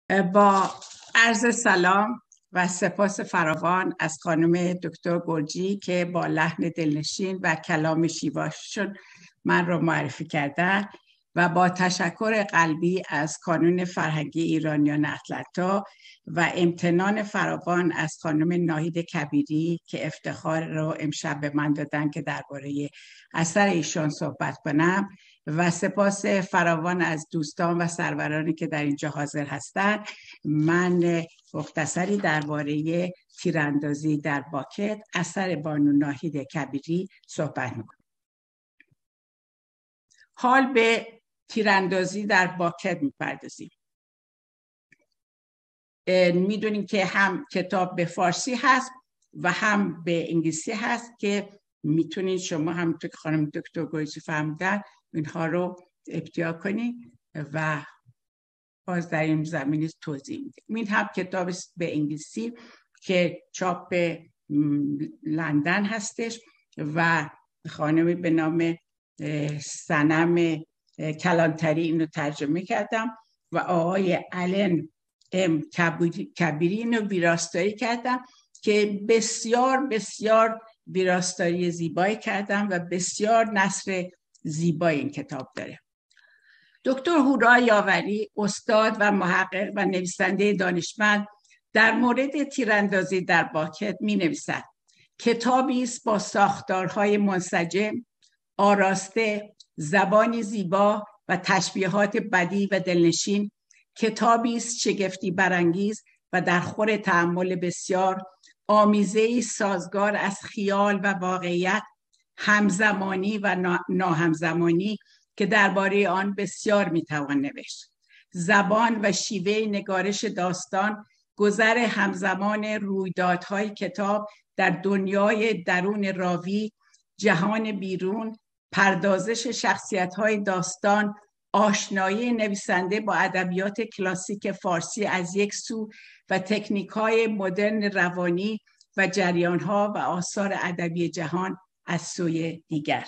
با عرض سلام و سپاس فراوان از خانم دکتر گرجی که با لحن دلنشین و کلام شیواشون من رو معرفی کردن و با تشکر قلبی از کانون فرهنگی ایرانیان اطلنتا و امتنان فراوان از خانم ناهید کبیری که افتخار رو امشب به من دادن که درباره اثر ایشان صحبت کنم و سپاس فراوان از دوستان و سرورانی که در اینجا حاضر هستند. من مختصری درباره تیراندازی در باکت اثر بانو ناهید کبیری صحبت میکنم. حال به تیراندازی در باکت میپردازیم. میدونیم که هم کتاب به فارسی هست و هم به انگلیسی هست که میتونید شما هم که خانم دکتر گرجی فهمیدن اینها رو ابتیا کنید و باز در این زمینه توضیح میده. این هم کتاب به انگلیسی که چاپ به لندن هستش و خانمی به نام صنم کلانتری اینو ترجمه کردم و آقای آلن ام کبیری اینو ویراستاری کردم که بسیار بسیار ویراستاری زیبایی کردم و بسیار نثر زیبایی این کتاب داره. دکتر هورا یاوری استاد و محقق و نویسنده دانشمند در مورد تیراندازی در باکت می نویسد کتابی است با ساختارهای منسجم، آراسته، زبانی زیبا و تشبیهات بدیع و دلنشین، کتابی است شگفتی برانگیز و در خور تأمل بسیار، آمیزه‌ای سازگار از خیال و واقعیت، همزمانی و ناهمزمانی که درباره آن بسیار میتوان نوشت. زبان و شیوه نگارش داستان، گذر همزمان رویدادهای کتاب در دنیای درون راوی، جهان بیرون، پردازش شخصیت‌های داستان، آشنایی نویسنده با ادبیات کلاسیک فارسی از یک سو و تکنیک‌های مدرن روانی و جریان‌ها و آثار ادبی جهان از سوی دیگر.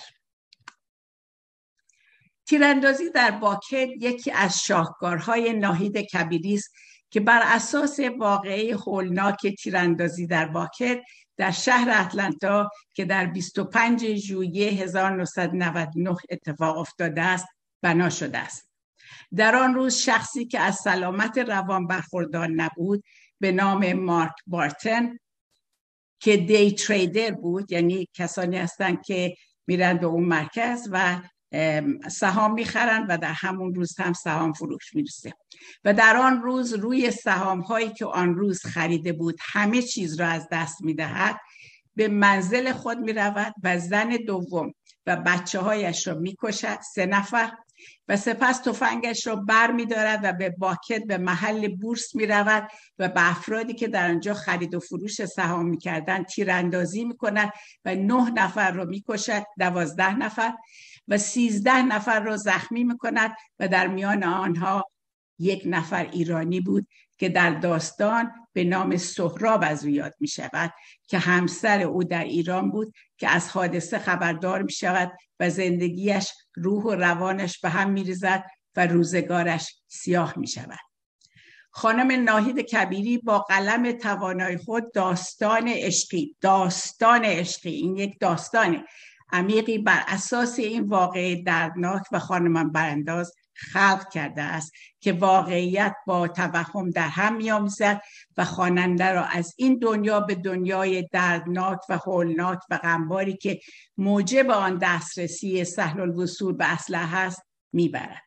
تیراندازی در باکت یکی از شاهکارهای ناهید کبیری است که بر اساس واقعه هولناک تیراندازی در باکت در شهر اطلنتا که در 25 ژوئیه 1999 اتفاق افتاده است بنا شده است. در آن روز شخصی که از سلامت روان برخوردار نبود به نام مارک بارتن که دی تریدر بود، یعنی کسانی هستند که میرن به اون مرکز و سهام میخرن و در همون روز هم سهام فروش میرسه و در آن روز روی سهام هایی که آن روز خریده بود همه چیز را از دست میدهد، به منزل خود میرود و زن دوم و بچه هایش را میکشد، 3 نفر، و سپس تفنگش را بر میدارد و به باکت به محل بورس میرود و به افرادی که در آنجا خرید و فروش سهام میکردن تیراندازی میکند و 9 نفر را میکشد، 12 نفر و 13 نفر را زخمی میکند و در میان آنها 1 نفر ایرانی بود که در داستان به نام سهراب از او یاد می شود که همسر او در ایران بود که از حادثه خبردار می شود و زندگیش، روح و روانش به هم می ریزد و روزگارش سیاه می شود. خانم ناهید کبیری با قلم توانای خود داستان عشقی، این یک داستان عمیقی بر اساس این واقعه دردناک و خانمان برانداز خلق کرده است که واقعیت با توهم در هم می‌آمیزد و خواننده را از این دنیا به دنیای دردناک و هولناک و غمباری که موجب آن دسترسی سهل الوصول به اسلحه است میبرد.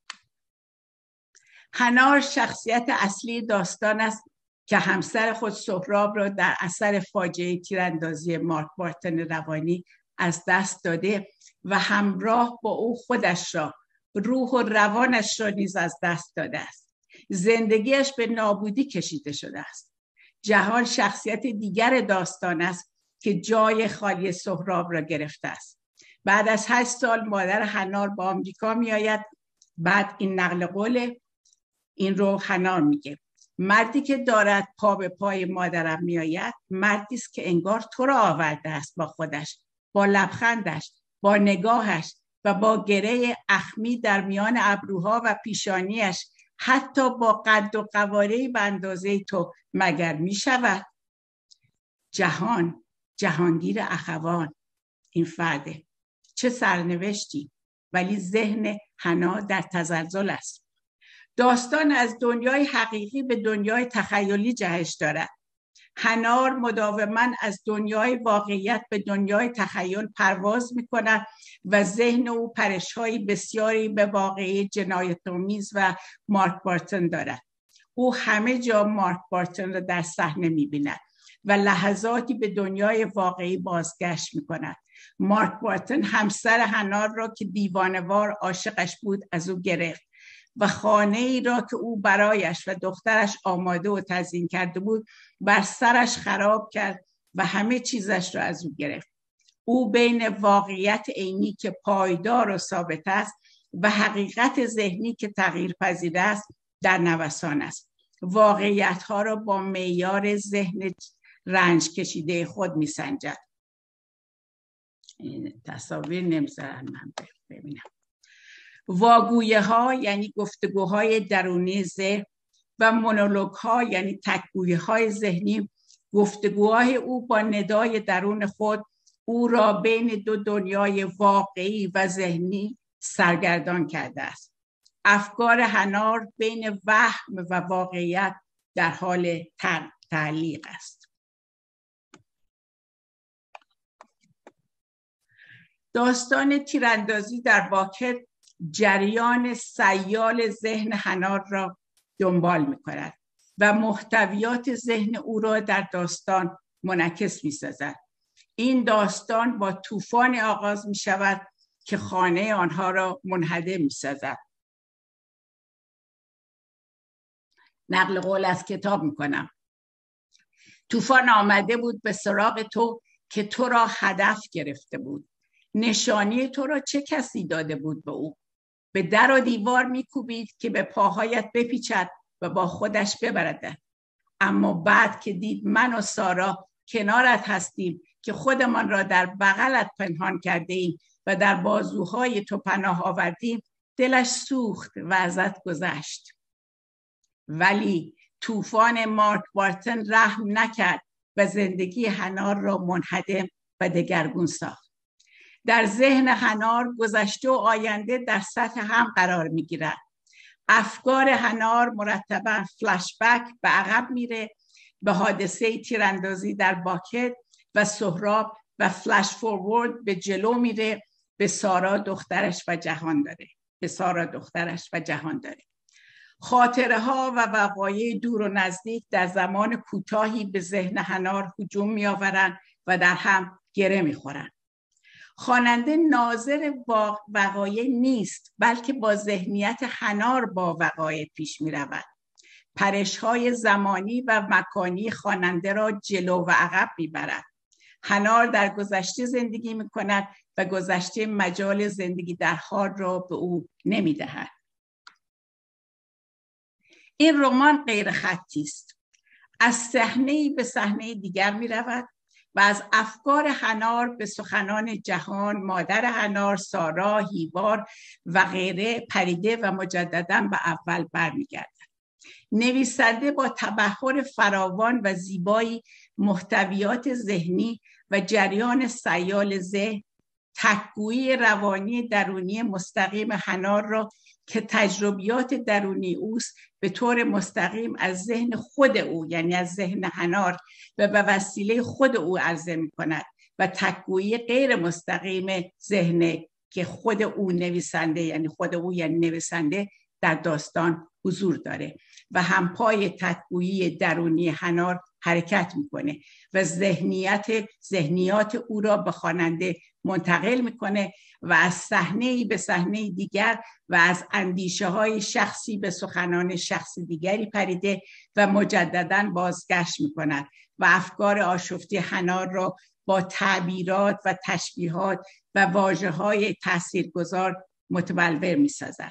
هنار شخصیت اصلی داستان است که همسر خود سهراب را در اثر فاجعه تیراندازی مارک بارتن روانی از دست داده و همراه با او خودش را، روح و روانش را نیز از دست داده است. زندگیش به نابودی کشیده شده است. جهان شخصیت دیگر داستان است که جای خالی سهراب را گرفته است. بعد از 8 سال مادر هنار به آمریکا می آید. بعد این نقل قول این رو هنار میگه: مردی که دارد پا به پای مادرم می آید، مردی است که انگار تو را آورده است با خودش، با لبخندش، با نگاهش و با گره اخمی در میان ابروها و پیشانیش حتی با قد و قواره به اندازه تو مگر می شود؟ جهانگیر اخوان این فرده. چه سرنوشتی، ولی ذهن حنا در تزلزل است. داستان از دنیای حقیقی به دنیای تخیلی جهش دارد. حنار مداوما از دنیای واقعیت به دنیای تخیل پرواز می کند و ذهن او پرش‌های بسیاری به واقعی جنایت‌آمیز و مارک بارتن دارد. او همه جا مارک بارتن را در صحنه می بیند و لحظاتی به دنیای واقعی بازگشت می کند. مارک بارتن همسر حنار را که دیوانوار عاشقش بود از او گرفت و خانه ای را که او برایش و دخترش آماده و تزیین کرده بود بر سرش خراب کرد و همه چیزش را از او گرفت. او بین واقعیت عینی که پایدار و ثابت است و حقیقت ذهنی که تغییر پذیر است در نوسان است. واقعیت ها را با معیار ذهن رنج کشیده خود می سنجد. تصاویر نمیذارن من ببینم. واگویه ها یعنی گفتگوهای درونی ذهن و مونولوگ ها یعنی تکگویی های ذهنی، گفتگوهای او با ندای درون خود او را بین دو دنیای واقعی و ذهنی سرگردان کرده است. افکار حنار بین وهم و واقعیت در حال تعلیق است. داستان تیراندازی در باکت جریان سیال ذهن حنار را دنبال می کند و محتویات ذهن او را در داستان منعکس می سازد. این داستان با طوفان آغاز می شود که خانه آنها را منهدم می سازد. نقل قول از کتاب می کنم. طوفان آمده بود به سراغ تو که تو را هدف گرفته بود. نشانی تو را چه کسی داده بود به او؟ به در و دیوار میکوبید که به پاهایت بپیچد و با خودش ببرد. اما بعد که دید من و سارا کنارت هستیم که خودمان را در بغلت پنهان کرده ایم و در بازوهای تو پناه آوردیم، دلش سوخت و ازت گذشت. ولی طوفان مارک بارتن رحم نکرد و زندگی حنار را منهدم و دگرگون ساخت. در ذهن حنار گذشته و آینده در سطح هم قرار می گیرد. افکار حنار مرتبا فلش بک به عقب میره به حادثه تیراندازی در باکت و سهراب و فلش فورورد به جلو میره به سارا دخترش و جهان داره. خاطره ها و وقایع دور و نزدیک در زمان کوتاهی به ذهن حنار هجوم می آورند و در هم گره می خورند. خواننده ناظر وقایع نیست، بلکه با ذهنیت حنار با وقایع پیش می رود. پرش های زمانی و مکانی خواننده را جلو و عقب می برد. حنار در گذشته زندگی می کند و گذشته مجال زندگی در حال را به او نمی دهد. این رمان غیر خطی است. از صحنه‌ای به صحنه دیگر می رود و از افکار حنار به سخنان جهان، مادر حنار، سارا، هیوار و غیره پریده و مجددا به اول برمیگردد. نویسنده با تبحر فراوان و زیبایی محتویات ذهنی و جریان سیال ذهن، تکگویی روانی درونی مستقیم حنار را که تجربیات درونی اوست به طور مستقیم از ذهن خود او، یعنی از ذهن حنار و به وسیله خود او عرضه می کند و تکگویی غیر مستقیم ذهن که خود او نویسنده، یعنی خود او یعنی نویسنده در داستان حضور داره و همپای تکگویی درونی حنار حرکت میکنه و ذهنیات او را به خواننده منتقل میکنه و از صحنه‌ای به صحنه دیگر و از اندیشه های شخصی به سخنان شخص دیگری پریده و مجددا بازگشت میکند و افکار آشفته حنار را با تعبیرات و تشبیهات و واژه‌های تاثیرگذار متبلور میسازد.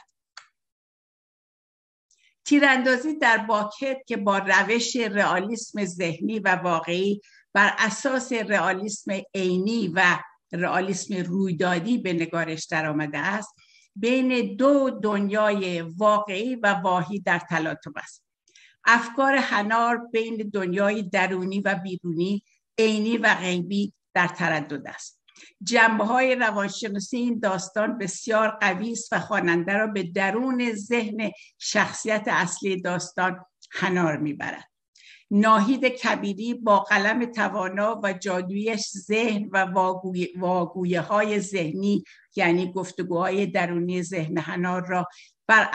تیراندازی در باکت که با روش رئالیسم ذهنی و واقعی بر اساس رئالیسم عینی و رئالیسم رویدادی به نگارش در آمده است، بین دو دنیای واقعی و واهی در تلاطم است. افکار هنار بین دنیای درونی و بیرونی، عینی و غیبی در تردد است. جنبه‌های روانشناسی این داستان بسیار قوی است و خواننده را به درون ذهن شخصیت اصلی داستان هنار میبرد. ناهید کبیری با قلم توانا و جادویش ذهن و واگویه‌های ذهنی، یعنی گفتگوهای درونی ذهن هنار را بر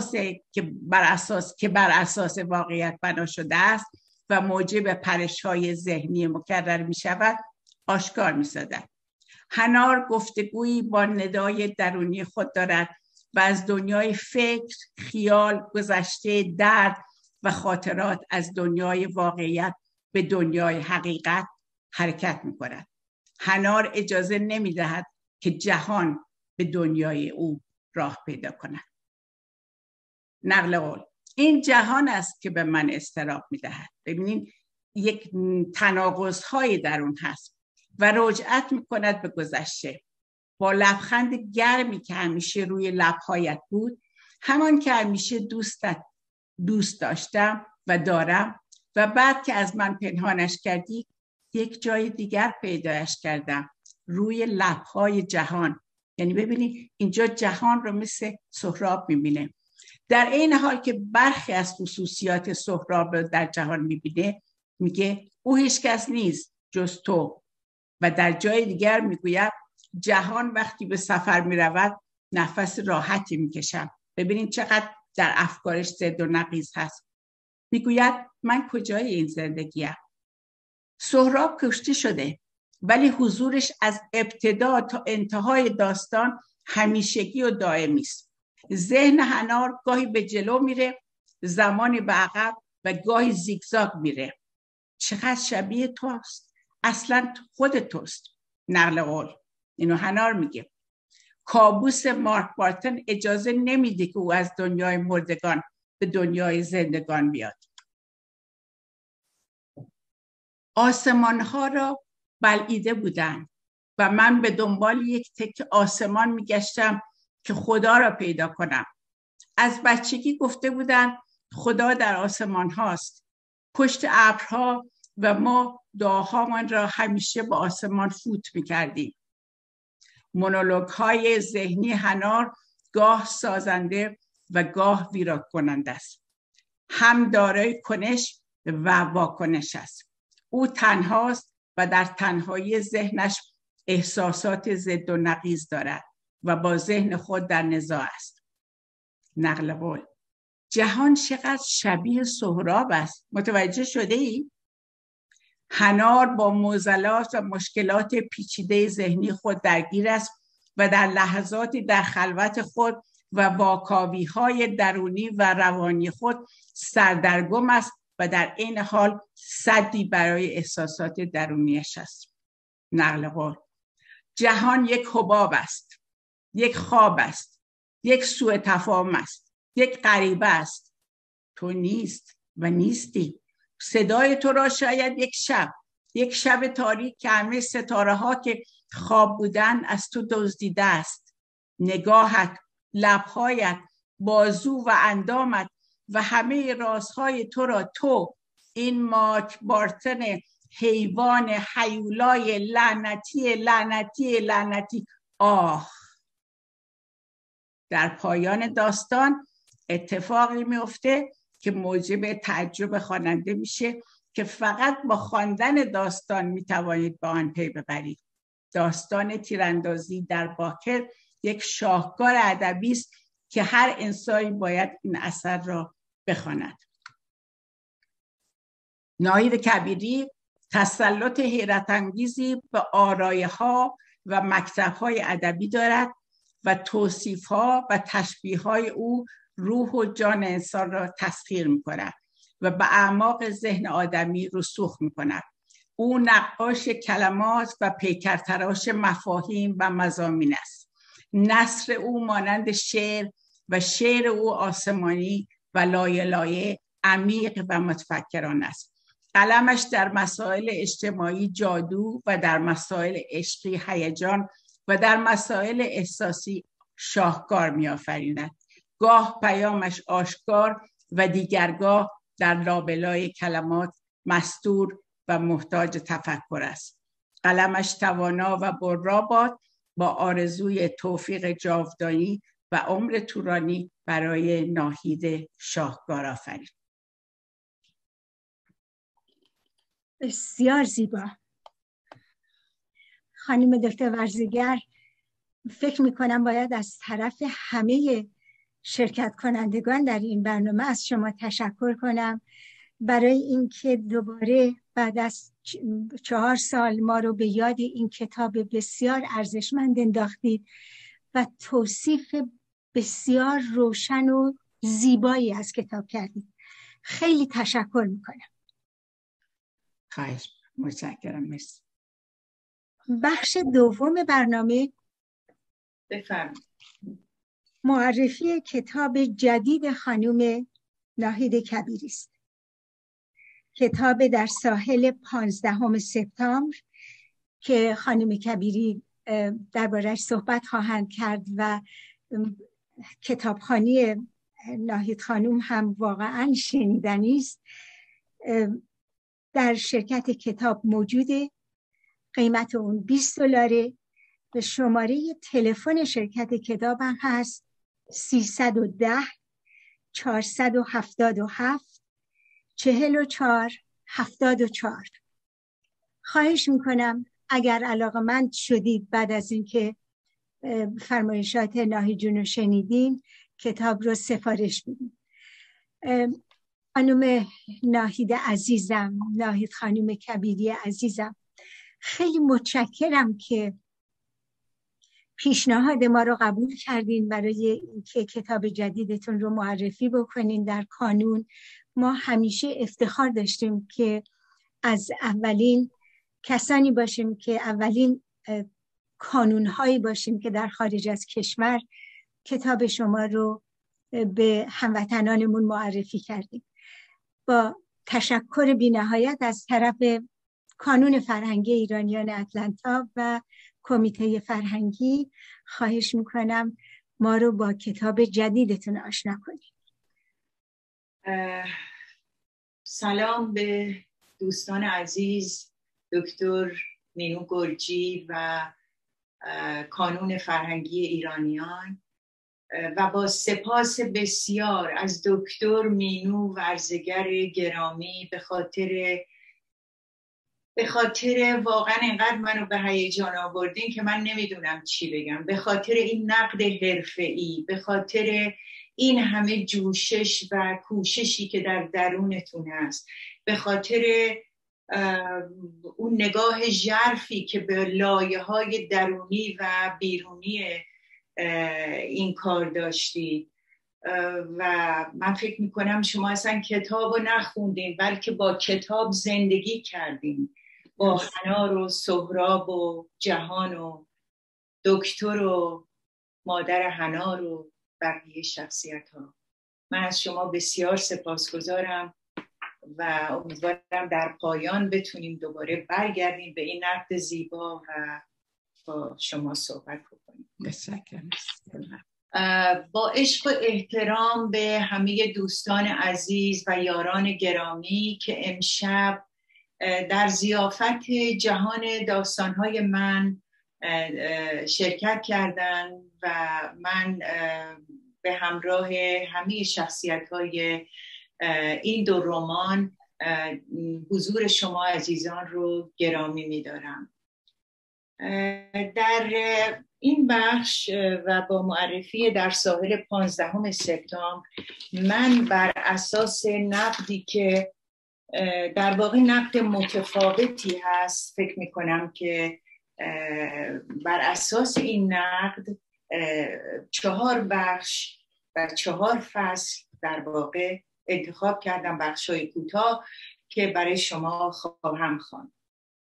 اساس واقعیت بنا شده است و موجب پرش‌های ذهنی مکرر می شود آشکار می سازد. هنار گفتگویی با ندای درونی خود دارد و از دنیای فکر، خیال، گذشته، درد و خاطرات از دنیای واقعیت به دنیای حقیقت حرکت می کند. هنار اجازه نمی دهد که جهان به دنیای او راه پیدا کند. نقل قول: این جهان است که به من اضطراب می دهد. ببینین یک تناقض‌های درون هست و رجعت می کند به گذشته با لبخند گرمی که همیشه روی لبهایت بود، همان که همیشه دوست داشتم و دارم و بعد که از من پنهانش کردی یک جای دیگر پیدایش کردم، روی لبهای جهان. یعنی ببینید اینجا جهان رو مثل سهراب میبینه، در این حال که برخی از خصوصیات سهراب رو در جهان میبینه. میگه او هیچ کس نیست جز تو، و در جای دیگر میگوید جهان وقتی به سفر میرود نفس راحتی میکشم. ببینید چقدر در افکارش ضد و نقیض هست. میگوید من کجای این زندگیم؟ سهراب کشته شده ولی حضورش از ابتدا تا انتهای داستان همیشگی و دائمی است. ذهن هنار گاهی به جلو میره، زمانی به عقب و گاهی زیگزاگ میره. چقدر شبیه توست، اصلا خود توست. نقل قول: اینو هنار میگه. کابوس مارک بارتن اجازه نمیده که او از دنیای مردگان به دنیای زندگان بیاد. آسمان ها را بلعیده بودن و من به دنبال یک تکه آسمان میگشتم که خدا را پیدا کنم. از بچگی گفته بودن خدا در آسمان هاست، پشت ابرها، و ما دعاهامان را همیشه با آسمان فوت میکردیم. مونولوگ های ذهنی هنار گاه سازنده و گاه ویرات کننده است. هم دارای کنش و واکنش است. او تنهاست و در تنهایی ذهنش احساسات ضد و نقیض دارد و با ذهن خود در نزاع است. نقل قول: جهان چقدر شبیه سهراب است. متوجه شده ای؟ هنار با معضلات و مشکلات پیچیده ذهنی خود درگیر است و در لحظاتی در خلوت خود و واکاوی‌های درونی و روانی خود سردرگم است و در این حال سدی برای احساسات درونیش است. نقل قول: جهان یک حباب است، یک خواب است، یک سوء تفاهم است، یک غریبه است. تو نیست و نیستی. صدای تو را شاید یک شب تاریک که همه ستاره ها که خواب بودن از تو دزدیده است. نگاهت، لبهایت، بازو و اندامت و همه رازهای تو را تو، این مارک بارتن حیوان هیولای لعنتی. آه. در پایان داستان اتفاقی میفته که موجب تعجب خواننده میشه که فقط با خواندن داستان میتوانید با آن پی ببرید. داستان تیراندازی در باکر یک شاهکار ادبی است که هر انسانی باید این اثر را بخواند. ناهید کبیری تسلط حیرت انگیزی به آرایه‌ها و مکتب‌های ادبی دارد و توصیف‌ها و تشبیه‌های او روح و جان انسان را تسخیر می‌کند و به اعماق ذهن آدمی رسوخ می‌کند. او نقاش کلمات و پیکرتراش مفاهیم و مضامین است. نثر او مانند شعر و شعر او آسمانی و لایه لایه عمیق و متفکرانه است. قلمش در مسائل اجتماعی جادو و در مسائل عشقی هیجان و در مسائل احساسی شاهکار می‌آفریند. گاه پیامش آشکار و دیگرگاه در لابلای کلمات مستور و محتاج تفکر است. قلمش توانا و برا باد، با آرزوی توفیق جاودانی و عمر طولانی برای ناهید شاهکار آفرین. بسیار زیبا. خانم دکتر ورزیگر، فکر میکنم باید از طرف همه شرکت کنندگان در این برنامه از شما تشکر کنم برای اینکه دوباره بعد از 4 سال ما رو به یاد این کتاب بسیار ارزشمند انداختید و توصیف بسیار روشن و زیبایی از کتاب کردید. خیلی تشکر میکنم. خواهش، متشکرم. مرسی. بخش دوم برنامه بفرمایید. معرفی کتاب جدید خانم ناهید کبیری است. کتاب در ساحل 15 سپتامبر که خانم کبیری درباره‌اش صحبت خواهند کرد و کتابخوانی ناهید خانم هم واقعا شنیدنی است. در شرکت کتاب موجوده. قیمت اون $20 و شماره تلفن شرکت کتاب هم هست 310 477 4474. خواهش میکنم اگر علاقه‌مند شدید بعد از اینکه فرمایشات ناهید جون رو شنیدین کتاب رو سفارش بدین. خانم ناهید عزیزم، ناهید خانم کبیری عزیزم، خیلی متشکرم که پیشنهاد ما رو قبول کردین برای اینکه کتاب جدیدتون رو معرفی بکنین در کانون. ما همیشه افتخار داشتیم که از اولین کسانی باشیم که اولین کانونهایی باشیم که در خارج از کشور کتاب شما رو به هموطنانمون معرفی کردیم. با تشکر بی‌نهایت از طرف کانون فرهنگی ایرانیان اتلانتا و کمیته فرهنگی خواهش میکنم ما رو با کتاب جدیدتون آشنا کنید. سلام به دوستان عزیز، دکتر مینو گرجی و کانون فرهنگی ایرانیان و با سپاس بسیار از دکتر مینو ورزگر گرامی به خاطر واقعا اینقدر منو به هیجان آوردین که من نمیدونم چی بگم. به خاطر این نقد حرفه‌ای، به خاطر این همه جوشش و کوششی که در درونتون هست، به خاطر اون نگاه ژرفی که به لایه‌های درونی و بیرونی این کار داشتید و من فکر میکنم شما اصلا کتاب رو نخوندین بلکه با کتاب زندگی کردین، با حنا و سهراب و جهان و دکتر و مادر حنا و بقیه شخصیت ها. من از شما بسیار سپاسگزارم و امیدوارم در پایان بتونیم دوباره برگردیم به این نقد زیبا و با شما صحبت کنیم. متشکرم. با عشق و احترام به همه دوستان عزیز و یاران گرامی که امشب در ضیافت جهان داستانهای من شرکت کردن و من به همراه همه شخصیت‌های این 2 رمان حضور شما عزیزان رو گرامی می‌دارم. در این بخش و با معرفی در ساحل 15 سپتامبر من بر اساس نقدی که در واقع نقد متفاوتی هست فکر میکنم که بر اساس این نقد 4 بخش و 4 فصل در واقع انتخاب کردم، بخش‌های کوتاه که برای شما خواهم خواند.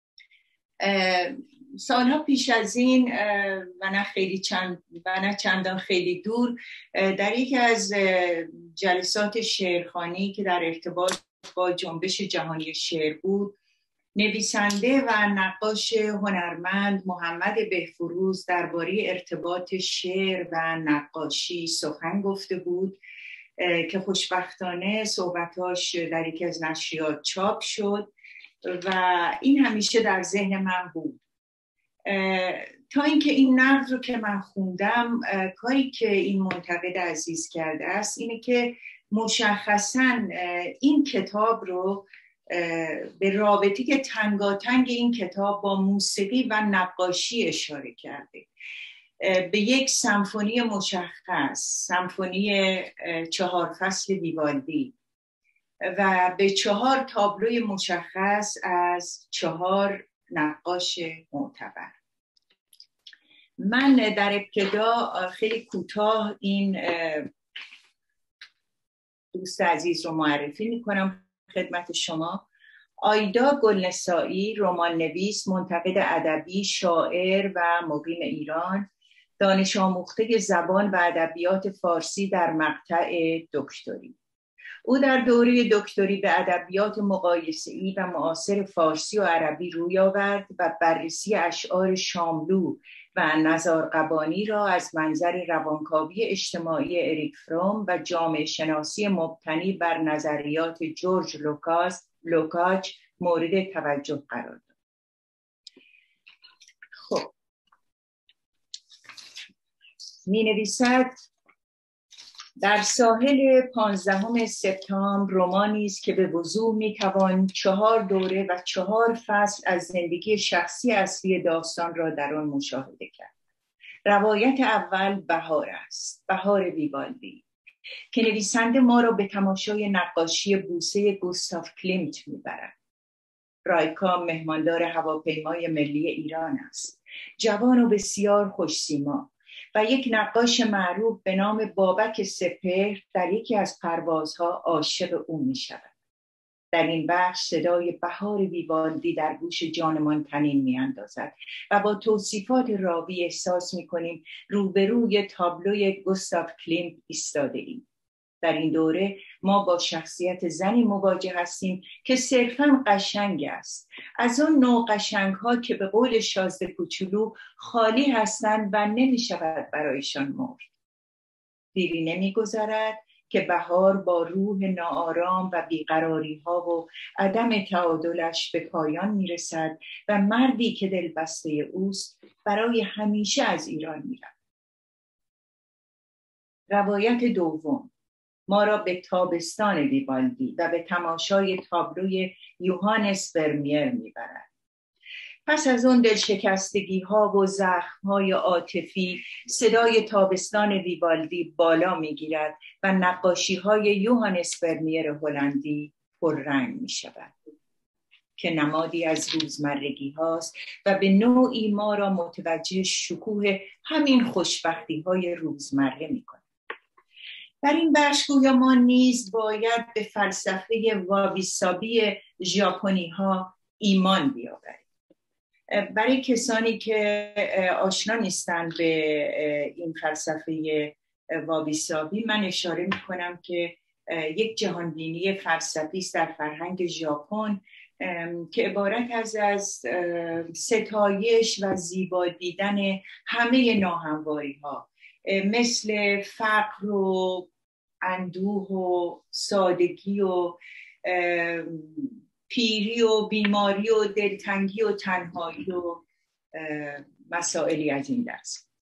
سالها پیش از این و نه چندان خیلی دور در یکی از جلسات شعرخوانی که در ارتباط با جنبش جهانی شعر بود نویسنده و نقاش هنرمند محمد بهفروز درباره ارتباط شعر و نقاشی سخن گفته بود که خوشبختانه صحبتاش در یکی از نشریات چاپ شد و این همیشه در ذهن من بود. تا اینکه این نقد رو که من خوندم، کاری که این منتقد عزیز کرده است اینه که مشخصاً این کتاب رو به رابطه که تنگاتنگ این کتاب با موسیقی و نقاشی اشاره کرده، به یک سمفونی مشخص، سمفونی 4 فصل ویوالدی و به 4 تابلوی مشخص از 4 نقاش معتبر. من در ابتدا خیلی کوتاه این دوست عزیز رو معرفی میکنم خدمت شما. آیدا گلنسایی، رمان نویس، منتقد ادبی، شاعر و مقیم ایران، دانش آموخته زبان و ادبیات فارسی در مقطع دکتری. او در دوره دکتری به ادبیات مقایسه‌ای و معاصر فارسی و عربی روی آورد و بررسی اشعار شاملو و نزارقبانی را از منظر روانکاوی اجتماعی اریک فروم و جامعه شناسی مبتنی بر نظریات جورج لوکاچ مورد توجه قرار داد. خب، می نویسد در ساحل 15 سپتامبر رمانی است که به وضوح میتوان 4 دوره و 4 فصل از زندگی شخصی اصلی داستان را در آن مشاهده کرد. روایت اول بهار است، بهار ویوالدی، که نویسنده ما را به تماشای نقاشی بوسه گوستاف کلیمت میبرد. رایکا مهماندار هواپیمای ملی ایران است، جوان و بسیار خوش‌سیما و یک نقاش معروف به نام بابک سپهر در یکی از پروازها عاشق او می شود. در این بخش صدای بهار ویوالدی در گوش جانمان طنین می اندازد و با توصیفات راوی احساس می کنیم روبروی تابلوی گوستاف کلیمت ایستاده ایم. در این دوره ما با شخصیت زنی مواجه هستیم که صرفاً قشنگ است، از آن نوع قشنگ ها که به قول شازده کوچولو خالی هستند و نمی شود برایشان مرد. دیری نمی گذرد که بهار با روح ناآرام و بیقراری ها و عدم تعادلش به پایان می رسد و مردی که دلبسته اوست برای همیشه از ایران می رود. روایت دوم ما را به تابستان ویوالدی و به تماشای تابلوی یوهانس ورمیر میبرد. پس از اون دلشکستگی ها و زخم های عاطفی، صدای تابستان ویوالدی بالا میگیرد و نقاشی های یوهانس ورمیر هلندی پررنگ می شود که نمادی از روزمرگی هاست و به نوعی ما را متوجه شکوه همین خوشبختی های روزمره می کند. در این بخش گویا ما نیز باید به فلسفه وابیسابی ژاپنی ها ایمان بیاوریم. برای کسانی که آشنا نیستند به این فلسفه وابیسابی، من اشاره میکنم که یک جهانبینی فلسفی است در فرهنگ ژاپن که عبارت از ستایش و زیبا دیدن همه ناهمواری ها، مثل فقر و اندوه و سادگی و پیری و بیماری و دلتنگی و تنهایی و مسائلی از این دست.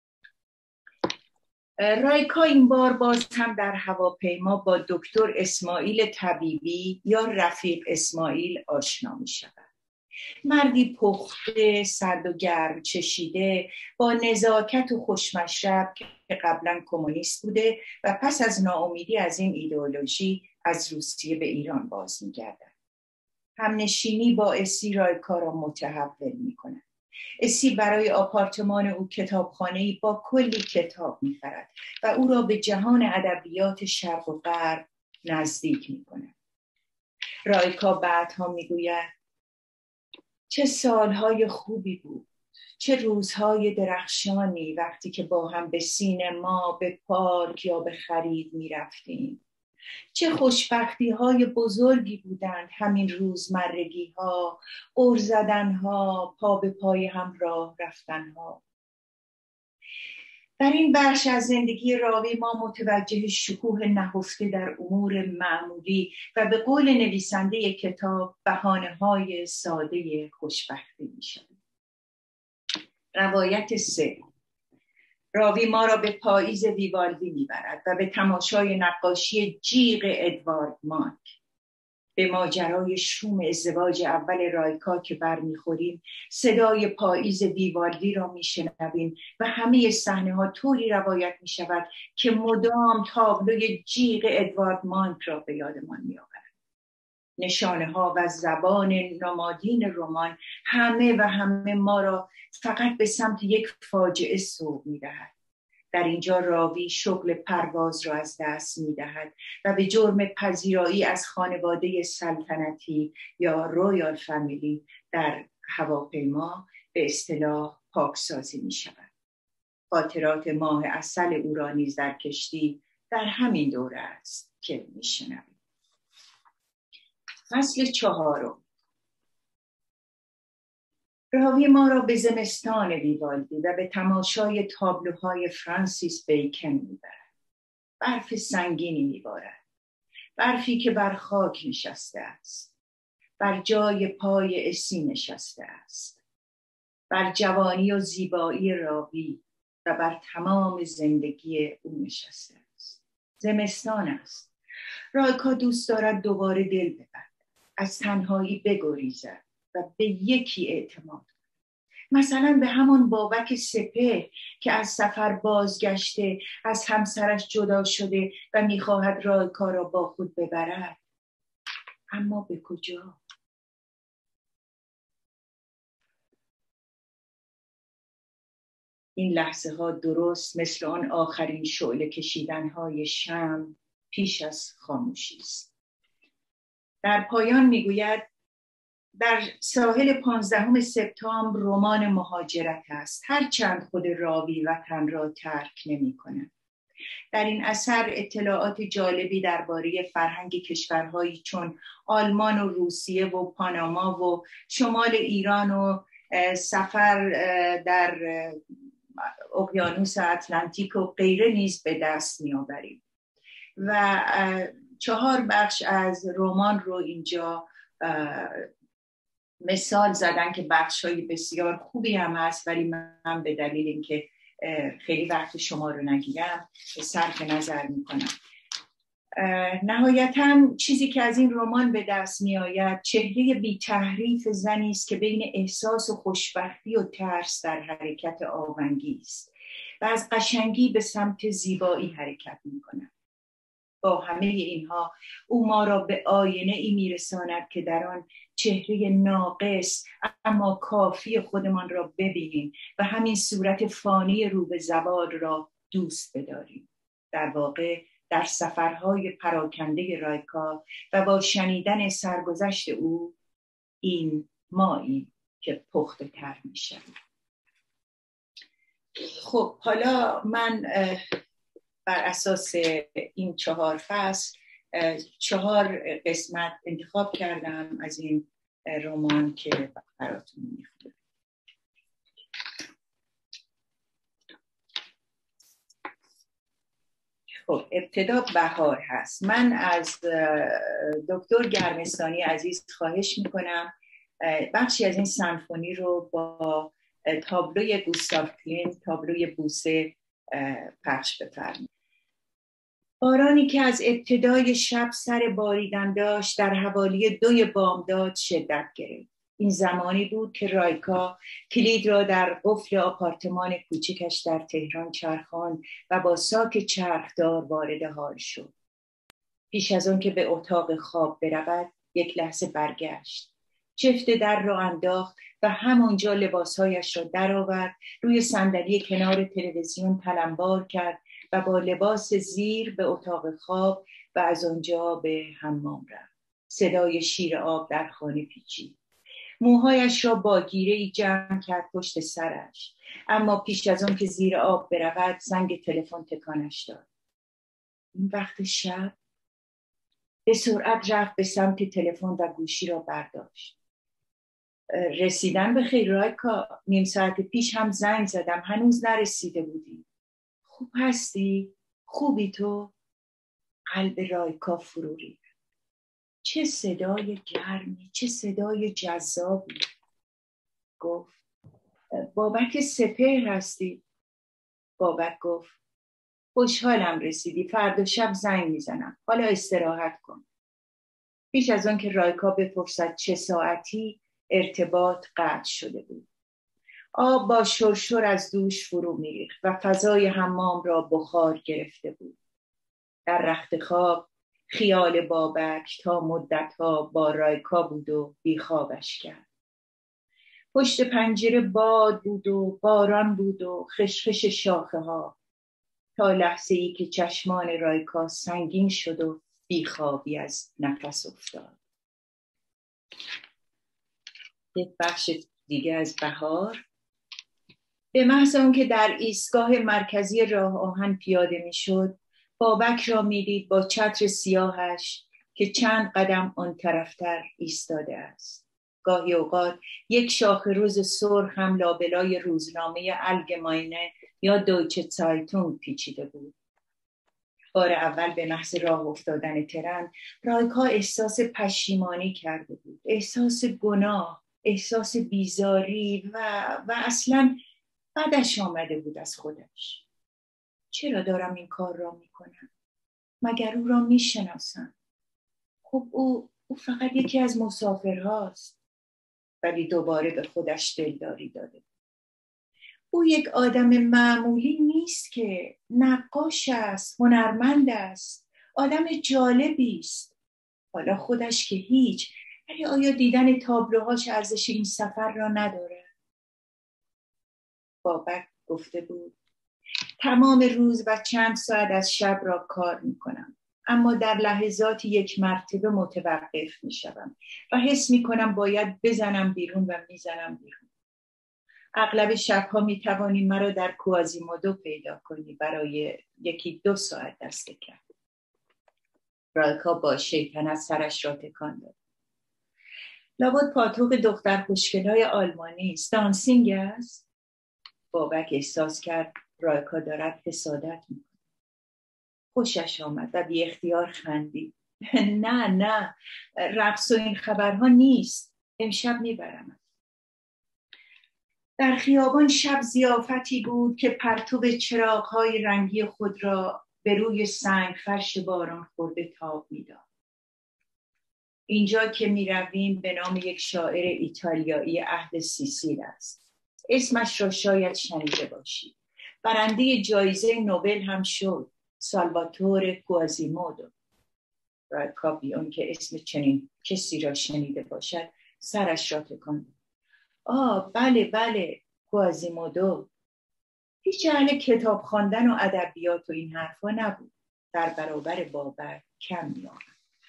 رایکا این بار باز هم در هواپیما با دکتر اسماعیل طبیبی یا رفیق اسماعیل آشنا می شود. مردی پخته، سرد و گرم چشیده، با نزاکت و خوشمشرب که قبلا کمونیست بوده و پس از ناامیدی از این ایدئولوژی از روسیه به ایران باز می‌گردد. همنشینی با اسی رایکا را متحول می‌کند. اسی برای آپارتمان او کتابخانه‌ای با کلی کتاب می‌خرد و او را به جهان ادبیات شرق و غرب نزدیک می‌کند. رایکا بعدها می‌گوید چه سالهای خوبی بود، چه روزهای درخشانی وقتی که با هم به سینما، به پارک یا به خرید می رفتیم. چه خوشبختی های بزرگی بودند همین روزمرگی ها، غر زدن ها، پا به پای هم راه رفتن ها. در این بخش از زندگی راوی ما متوجه شکوه نهفته در امور معمولی و به قول نویسنده کتاب بهانه‌های ساده خوشبختی می‌شویم. روایت 3. راوی ما را به پاییز ویوالدی میبرد و به تماشای نقاشی جیغ ادوارد مانک. به ماجرای شوم ازدواج اول رایکا که برمیخوریم، صدای پاییز ویوالدی را میشنویم و همه صحنه ها طوری روایت میشود که مدام تابلوی جیغ ادوارد مانک را به یادمان میآورد. نشانه ها و زبان نمادین رمان همه ما را فقط به سمت یک فاجعه سوق میدهد. در اینجا راوی شغل پرواز را از دست می‌دهد و به جرم پذیرایی از خانواده سلطنتی یا رویال فامیلی در هواپیما به اصطلاح پاکسازی می‌شود. خاطرات ماه عسل او را نیز در کشتی در همین دوره است که می‌شنویم. فصل 4. راوی ما را به زمستان ویوالدی و به تماشای تابلوهای فرانسیس بیکن میبرد. برف سنگینی میبارد. برفی که بر خاک نشسته است. بر جای پای اسی نشسته است. بر جوانی و زیبایی راوی و بر تمام زندگی او نشسته است. زمستان است. رایکا دوست دارد دوباره دل ببرد. از تنهایی بگریزد و به یکی اعتماد. مثلا به همان بابک سپهر که از سفر بازگشته، از همسرش جدا شده و میخواهد رایکا را با خود ببرد. اما به کجا؟ این لحظه ها درست مثل آن آخرین شعله کشیدن های شمع پیش از خاموشی است. در پایان میگوید در ساحل 15 سپتامبر رمان مهاجرت است، هرچند خود راوی وطن را ترک نمی کند. در این اثر اطلاعات جالبی درباره فرهنگ کشورهایی چون آلمان و روسیه و پاناما و شمال ایران و سفر در اقیانوس اتلانتیک و غیره نیز به دست می آوریم. و 4 بخش از رمان رو اینجا مثال زدن که بخش‌های بسیار خوبی هم هست، ولی من به دلیل اینکه خیلی وقت شما رو نگیرم صرف نظر میکنم. نهایتاً چیزی که از این رمان به دست می آید چهره بی تحریف زنی است که بین احساس و خوشبختی و ترس در حرکت آونگی است و از قشنگی به سمت زیبایی حرکت می کند. با همه اینها او ما را به آینه ای می رساند که در آن چهره ناقص اما کافی خودمان را ببینیم و همین صورت فانی رو به زوال را دوست بداریم. در واقع در سفرهای پراکنده رایکا و با شنیدن سرگذشت او این مایی که پخته تر می شود. خب حالا من بر اساس این 4 فصل 4 قسمت انتخاب کردم از این رمان که براتون میخونم. خب ابتدا بهار هست. من از دکتر گرمستانی عزیز خواهش میکنم بخشی از این سمفونی رو با تابلوی گوستاو کلیمت، تابلوی بوسه پخش بفرمایید. بارانی که از ابتدای شب سر باریدن داشت در حوالی 2 بامداد شدت گرفت. این زمانی بود که رایکا کلید را در قفل آپارتمان کوچکش در تهران چرخاند و با ساک چرخدار وارد حال شد. پیش از آن که به اتاق خواب برود یک لحظه برگشت. چفت در را انداخت و همانجا لباسهایش را درآورد، روی صندلی کنار تلویزیون تلمبار کرد و با لباس زیر به اتاق خواب و از آنجا به حمام رفت. صدای شیر آب در خانه پیچید. موهایش را با گیره‌ای جمع کرد پشت سرش، اما پیش از آن که زیر آب برود زنگ تلفن تکانش داد. این وقت شب به سرعت رفت به سمت تلفن و گوشی را برداشت. رسیدن به خیر رایکا، نیم ساعت پیش هم زنگ زدم، هنوز نرسیده بودی. خوب هستی؟ خوبی تو؟ قلب رایکا فرو ریخت. چه صدای گرمی، چه صدای جذابی. گفت بابک سپهر هستی؟ بابک گفت خوشحالم رسیدی، فردا شب زنگ میزنم، حالا استراحت کن. پیش از آن که رایکا بپرسد چه ساعتی، ارتباط قطع شده بود. آب با شرشر از دوش فرو میریخت و فضای حمام را بخار گرفته بود. در رخت خواب خیال بابک تا مدتها با رایکا بود و بیخوابش کرد. پشت پنجره باد بود و باران بود و خشخش شاخه ها، تا لحظه ای که چشمان رایکا سنگین شد و بیخوابی از نفس افتاد. یک بخش دیگه از بهار. به محض آن که در ایستگاه مرکزی راه آهن پیاده می شد، بابک را می دید با چتر سیاهش که چند قدم آن طرفتر ایستاده است. گاهی اوقات یک شاخه روز سرخ هم لابلای روزنامه الگماینه یا دویچه زایتونگ پیچیده بود. بار اول به محض راه افتادن ترن، رایکا احساس پشیمانی کرده بود، احساس گناه، احساس بیزاری و اصلاً بعدش آمده بود از خودش. چرا دارم این کار را میکنم؟ مگر او را میشناسم؟ خب او فقط یکی از مسافرهاست. ولی دوباره به خودش دلداری داده. او یک آدم معمولی نیست که، نقاش است، هنرمند است، آدم جالبی است. حالا خودش که هیچ، ولی آیا دیدن تابلوهاش ارزش این سفر را نداره؟ بابک گفته بود تمام روز و چند ساعت از شب را کار میکنم، اما در لحظات یک مرتبه متوقف میشوم و حس میکنم باید بزنم بیرون و میزنم بیرون. اغلب شبها میتوانی مرا در کوازیمودو پیدا کنی برای 1-2 ساعت دست کم. رایکا با شیطنت سرش را تکان داد. لابد پاتوق دختر خوشگلای آلمانی است، دانسینگ است. بابک احساس کرد رایکا دارد حسادت میکنه. خوشش آمد و بی اختیار خندید. نه رقص و این خبرها نیست، امشب میبرم. در خیابان شب ضیافتی بود که پرتو چراغ‌های رنگی خود را به روی سنگ فرش باران خورده تاب میداد. اینجا که میرویم به نام یک شاعر ایتالیایی عهد سیسیل است. اسمش را شاید شنیده باشی. برنده جایزه نوبل هم شد، سالواتور کوازیمودو. رایکا بی آن که اسم چنین کسی را شنیده باشد سرش را تکان داد. بله کوازیمودو. هیچ اهل کتاب خواندن و ادبیات و این حرفا نبود. در برابر بابک کم می‌آمد.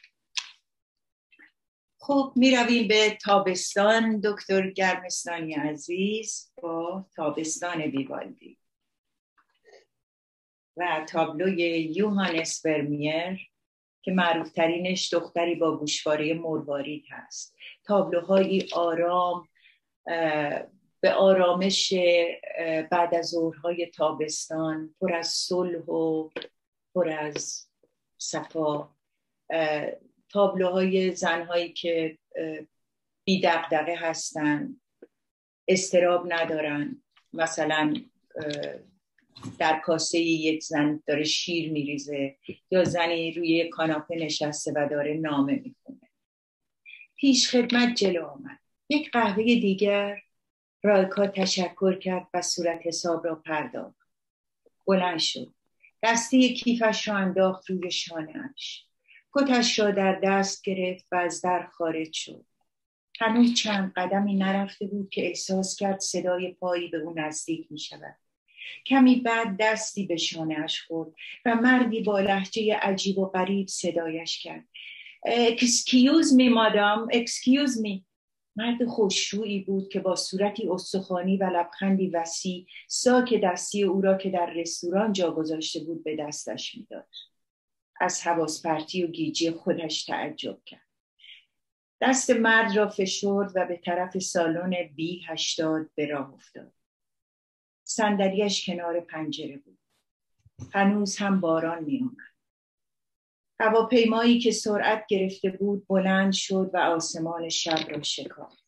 خب میرویم به تابستان دکتر گرمستانی عزیز با تابستان ویوالدی و تابلوی یوهانس ورمیر که معروف ترینش دختری با گوشواره مروارید هست. تابلوهایی آرام به آرامش بعد از ظهرهای تابستان، پر از صلح و پر از صفا. تابلوهای زنهایی که بی دغدغه هستن، اضطراب ندارن. مثلا در کاسه یک زن داره شیر میریزه یا زنی روی کاناپه نشسته و داره نامه میخونه. پیش خدمت جلو آمد. یک قهوه دیگر. رایکا تشکر کرد و صورت حساب را پرداخت. بلند شد. دسته کیفش را انداخت روی شانه‌اش. کتش را در دست گرفت و از در خارج شد. هنوز چند قدمی نرفته بود که احساس کرد صدای پایی به او نزدیک می شود. کمی بعد دستی به شانه‌اش خورد و مردی با لهجه عجیب و غریب صدایش کرد. Excuse me madam, excuse me. مرد خوشرویی بود که با صورتی استخوانی و لبخندی وسیع ساک دستی او را که در رستوران جا گذاشته بود به دستش می‌داد. از حواس پرتی و گیجی خودش تعجب کرد. دست مرد را فشرد و به طرف سالن B80 به راه افتاد. صندلی‌اش کنار پنجره بود. هنوز هم باران می اومد. هواپیمایی که سرعت گرفته بود بلند شد و آسمان شب را شکافت.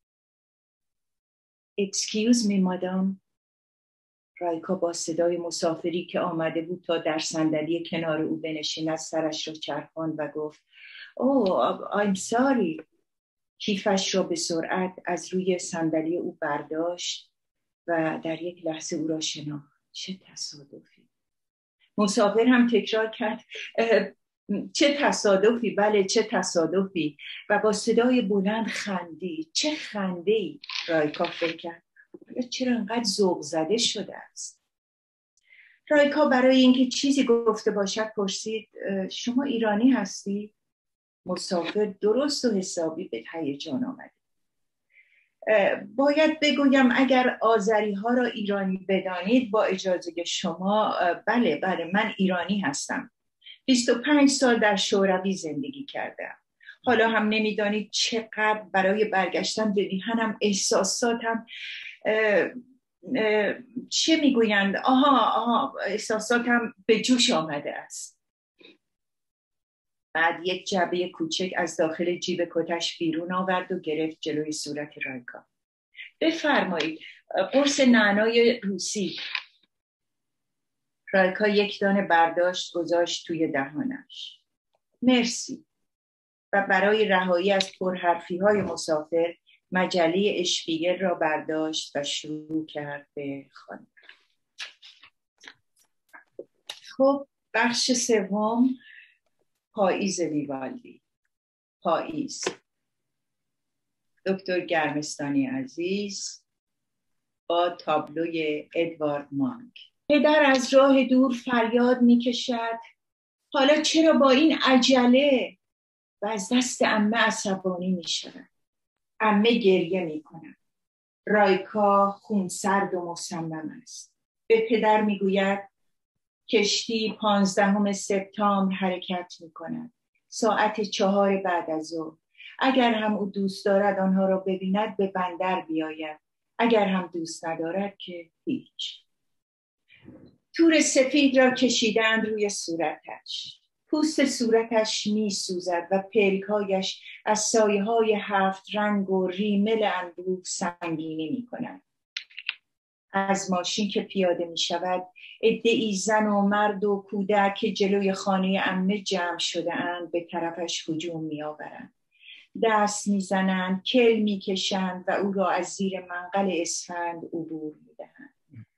Excuse me, madam. رایکا با صدای مسافری که آمده بود تا در صندلی کنار او بنشیند سرش را چرخاند و گفت I'm sorry. کیفش را به سرعت از روی صندلی او برداشت و در یک لحظه او را شناخت. چه تصادفی. مسافر هم تکرار کرد چه تصادفی، بله چه تصادفی، و با صدای بلند خندید. چه خنده‌ای. رایکا فکر کرد چرا انقدر ذوق زده شده است. رایکا برای اینکه چیزی گفته باشد پرسید شما ایرانی هستی؟ مسافر درست و حسابی به هیجان آمد. باید بگویم اگر آذری ها را ایرانی بدانید با اجازه شما بله من ایرانی هستم. 25 سال در شوروی زندگی کردم. حالا هم نمیدانید چقدر برای برگشتن به میهنم احساساتم چه میگویند احساساتم به جوش آمده است. بعد یک جعبه کوچک از داخل جیب کتش بیرون آورد و گرفت جلوی صورت رایکا. بفرمایید قرص نعنای روسی. رایکا یک دانه برداشت گذاشت توی دهانش. مرسی. و برای رهایی از پرحرفی‌های مسافر مجله اشپیگل را برداشت و شروع کرد به خواندن. خب بخش سوم، پاییز ویوالدی. پاییز. دکتر گرمستانی عزیز با تابلوی ادوارد مانک. پدر از راه دور فریاد میکشد حالا چرا با این عجله؟ و از دست عمه عصبانی میشود. عمه گریه میکند. رایکا خونسرد و مصمم است. به پدر میگوید کشتی 15 سپتامبر حرکت میکند. ساعت 4 بعد از ظهر. اگر هم او دوست دارد آنها را ببیند به بندر بیاید. اگر هم دوست ندارد که هیچ. تور سفید را کشیدند روی صورتش. پوست صورتش می سوزد و پلکایش از سایه های 7 رنگ و ریمل انبوه سنگینی می کند. از ماشین که پیاده می شود عده‌ای زن و مرد و کودک که جلوی خانه عمه جمع شده اند به طرفش هجوم می آورند. دست می زنند، کل می کشند و او را از زیر منقل اسفند عبور می دهند.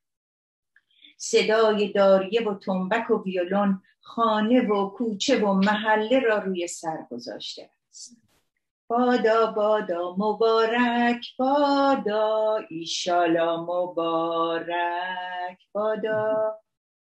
صدای داریه و تنبک و ویولون خانه و کوچه و محله را روی سر گذاشته است. بادا بادا مبارک بادا ایشالا مبارک بادا.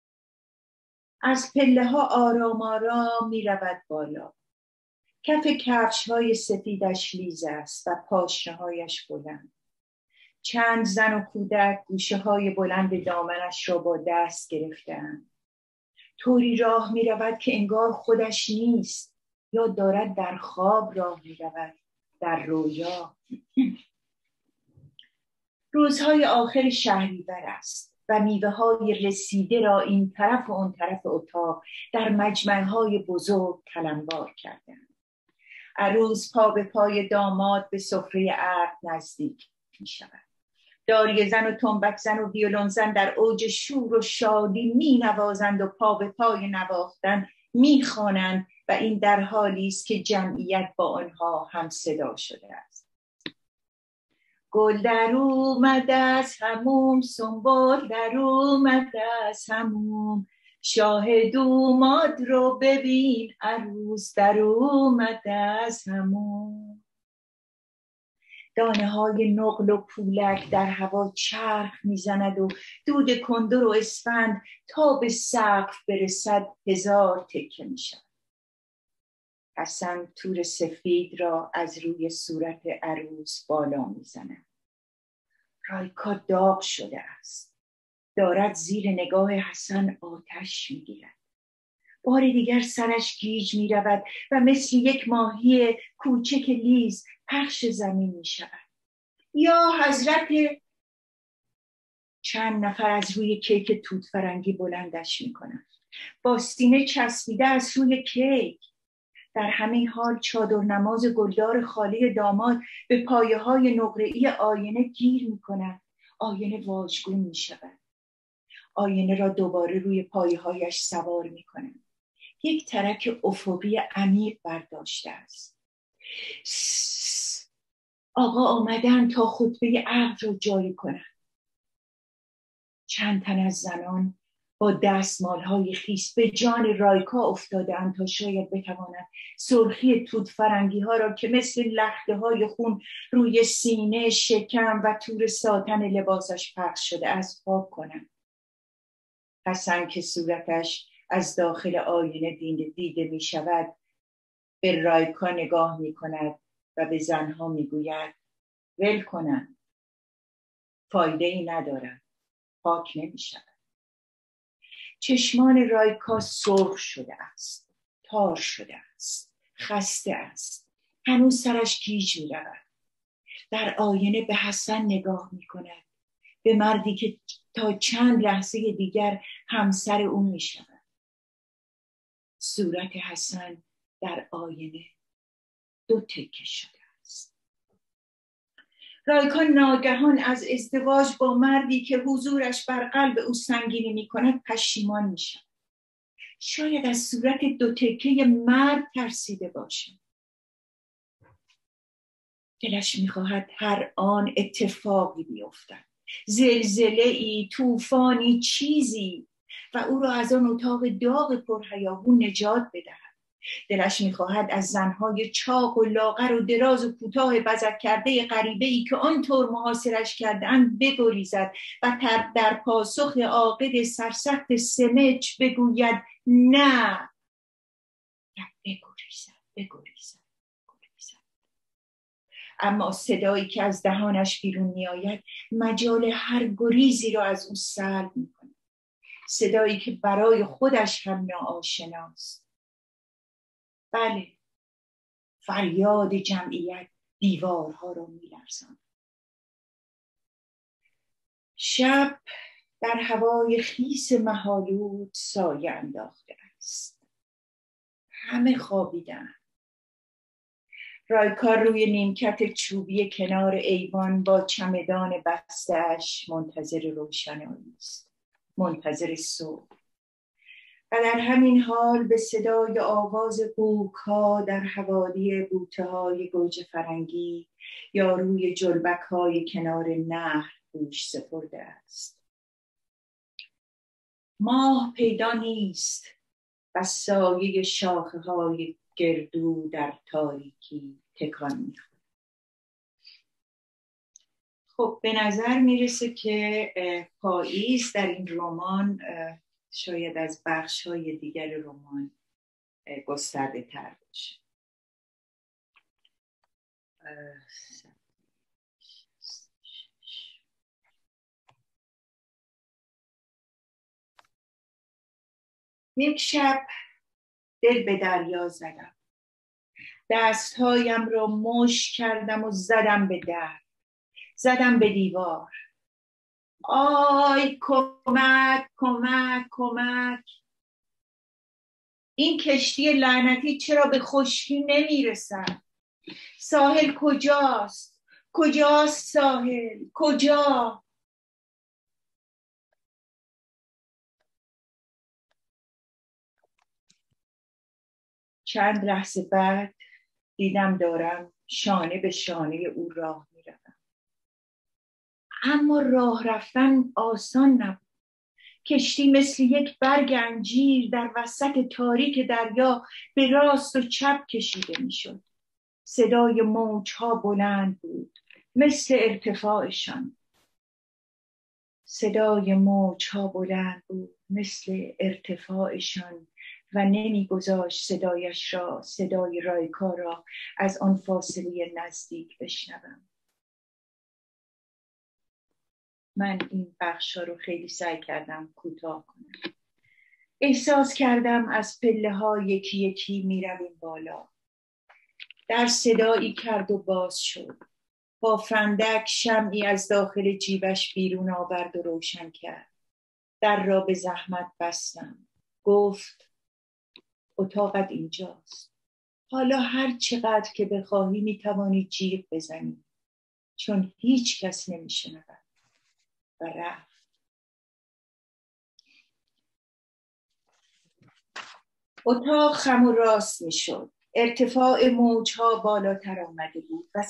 از پله ها آرام آرام می رود بالا. کف کفش های سفیدش لیز است و پاشنه هایش بلند. چند زن و کودک گوشه های بلند دامنش را با دست گرفتند. طوری راه می رود که انگار خودش نیست یا دارد در خواب راه می رود، در رویا. روزهای آخر شهریور است و میوه های رسیده را این طرف و اون طرف اتاق در مجمعهای بزرگ کلمبار کردند. عروس پا به پای داماد به سفره عقد نزدیک می شود. داریه زن و تنبک زن و ویولون زن در اوج شور و شادی می نوازند و پا به پای نواختن می خوانند و این در حالی است که جمعیت با آنها هم صدا شده است. گل در اومد از هموم، سنبل در اومد از هموم، شاهد اومد رو ببین، عروس در اومد از هموم. دانه های نقل و پولک در هوا چرخ میزند و دود کندر و اسفند تا به سقف برسد 1000 تکه میشود. حسن تور سفید را از روی صورت عروس بالا میزند. رایکا داغ شده است. دارد زیر نگاه حسن آتش میگیرد. بار دیگر سرش گیج می رود و مثل یک ماهی کوچک لیز پخش زمین می شود. یا حضرت چند نفر از روی کیک توت فرنگی بلندش می کنند. با سینه چسبیده از روی کیک. در همین حال چادر نماز گلدار خالی داماد به پایه های نقره‌ای آینه گیر می کند. آینه واژگون می شود. آینه را دوباره روی پایه هایش سوار می کند. یک ترک افقی عمیق برداشته است. آقا آمدن تا خطبه عقد را جاری کنند. چند تن از زنان با دستمال‌های خیس به جان رایکا افتاده‌اند تا شاید بتوانند سرخی توت فرنگی‌ها را که مثل لخته‌های خون روی سینه، شکم و تور ساتن لباسش پخش شده است پاک کنند. حسن که صورتش از داخل آینه دیده می شود به رایکا نگاه می کند و به زنها می گوید ول کنند، فایده ای ندارد، پاک نمی شود. چشمان رایکا سرخ شده است، تار شده است، خسته است. هنوز سرش گیج می رود. در آینه به حسن نگاه می کند، به مردی که تا چند لحظه دیگر همسر او می شود. صورت حسن در آینه دو تکه شده است. رایکا ناگهان از ازدواج با مردی که حضورش بر قلب او سنگینی می کند پشیمان می شود. شاید از صورت دو تکه مرد ترسیده باشد. دلش می خواهد هر آن اتفاقی بیفتد، زلزله‌ای، طوفانی، چیزی و او را از آن اتاق داغ پرهیاهو نجات بدهد. دلش می‌خواهد از زنهای چاق و لاغر و دراز و کوتاه بزک کرده غریبه‌ای که آنطور محاصرش کرده‌اند بگریزد و در پاسخ عاقد سرسخت سمج بگوید نه، بگریزد. اما صدایی که از دهانش بیرون می‌آید مجال هر گریزی را از او سلب می‌کند. صدایی که برای خودش هم ناآشناست. بله، فریاد جمعیت دیوارها را می‌لرزاند. شب در هوای خیس مه‌آلود سایه انداخته است. همه خوابیدند. رایکا روی نیمکت چوبی کنار ایوان با چمدان بسته‌اش منتظر روشنایی است، منتظر صبح. و در همین حال به صدای آواز قوق‌ها در حوالی بوته‌های گوجه فرنگی یا روی جلبک‌های کنار نهر گوش سپرده است. ماه پیدا نیست و سایه شاخه‌های گردو در تاریکی تکان می‌خورد. خب به نظر میرسه که پاییز در این رمان شاید از بخش‌های دیگر رمان گسترده تر باشه. یک شب دل به دریا زدم. دستهایم را مشت کردم و زدم به در. زدم به دیوار. آی کمک کمک کمک. این کشتی لعنتی چرا به خشکی نمیرسد؟ ساحل کجاست؟ کجاست ساحل؟ کجا؟ چند لحظه بعد دیدم دارم شانه به شانه او راه میروم. اما راه رفتن آسان نبود. کشتی مثل یک برگ انجیر در وسط تاریک دریا به راست و چپ کشیده میشد. صدای موجها بلند بود مثل ارتفاعشان. صدای موجها بلند بود مثل ارتفاعشان و نمیگذاشت صدایش را، صدای رایکا را از آن فاصله نزدیک بشنوم. من این بخشا رو خیلی سعی کردم کوتاه کنم. احساس کردم از پله ها یکی یکی می رویم بالا. در صدایی کرد و باز شد. با فندک شمعی از داخل جیبش بیرون آورد و روشن کرد. در را به زحمت بستم. گفت اتاقت اینجاست. حالا هر چقدر که بخواهی می توانی جیغ بزنی، چون هیچ کس نمی شنود. و رفت. اتاق خم و راست می شد. ارتفاع موجها بالاتر آمده بود و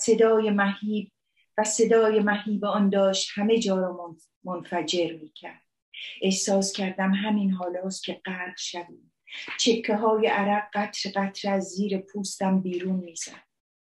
صدای مهیب آن داشت همه جا را منفجر می کرد. احساس کردم همین حالاست که غرق شدیم. چکه های عرق قطر قطر از زیر پوستم بیرون می زد.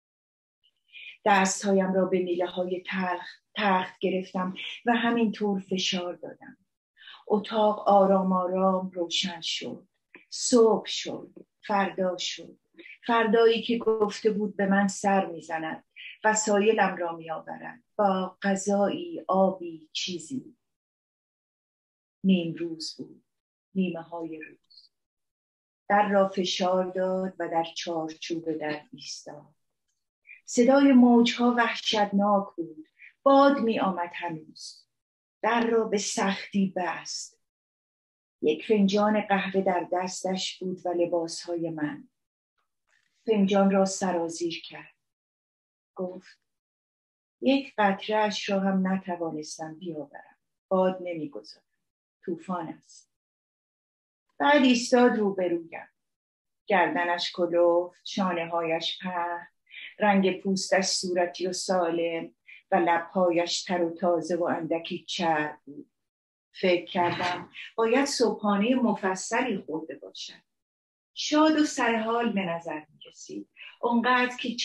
دستهایم را به میله های تخت گرفتم و همینطور فشار دادم. اتاق آرام آرام روشن شد. صبح شد. فردا شد. فردایی که گفته بود به من سر میزند، وسایلم را میآورد با غذایی، آبی، چیزی. نیم روز بود. نیمه های روز. در را فشار داد و در چارچوب در ایستاد. صدای موجها وحشتناک بود. باد می آمد هنوز. در را به سختی بست. یک فنجان قهوه در دستش بود و لباسهای من. فنجان را سرازیر کرد. گفت یک قطره اش را هم نتوانستم بیاورم. باد نمیگذارد. طوفان است. بعد ایستاد روبرویم. گردنش کلفت، شانه هایش پهن، رنگ پوستش صورتی و سالم و لبهایش تر و تازه و اندکی چرب بود. فکر کردم باید صبحانه مفصلی خورده باشد. شاد و سرحال به نظر می رسید. اونقدر که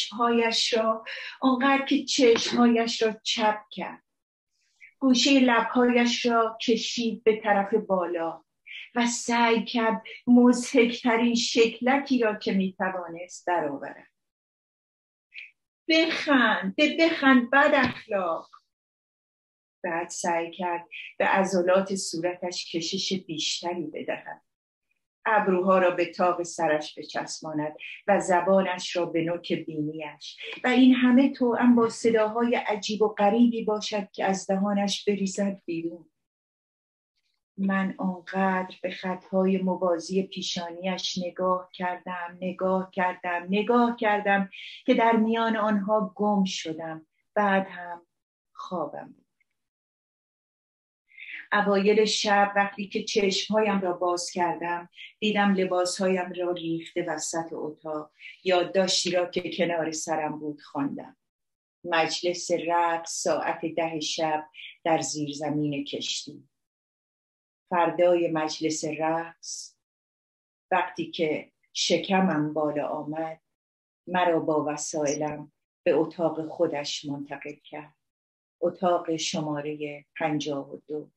چشمهایش را چپ کرد. گوشه لبهایش را کشید به طرف بالا و سعی کرد مضحک‌ترین شکلکی را که می توانست درآورد. بخند بد اخلاق. بعد سعی کرد به عضلات صورتش کشش بیشتری بدهد. ابروها را به طاق سرش بچسباند و زبانش را به نوک بینیش و این همه توأم با صداهای عجیب و غریبی باشد که از دهانش بریزد بیرون. من آنقدر به خطهای موازی پیشانیش نگاه کردم که در میان آنها گم شدم. بعد هم خوابم بود. اوایل شب وقتی که چشمهایم را باز کردم دیدم لباسهایم را ریخته وسط اتاق. یادداشتی را که کنار سرم بود خواندم. مجلس رقص ساعت 10 شب در زیرزمین کشتی. فردای مجلس رقص وقتی که شکمم بالا آمد مرا با وسایلم به اتاق خودش منتقل کرد. اتاق شماره 52.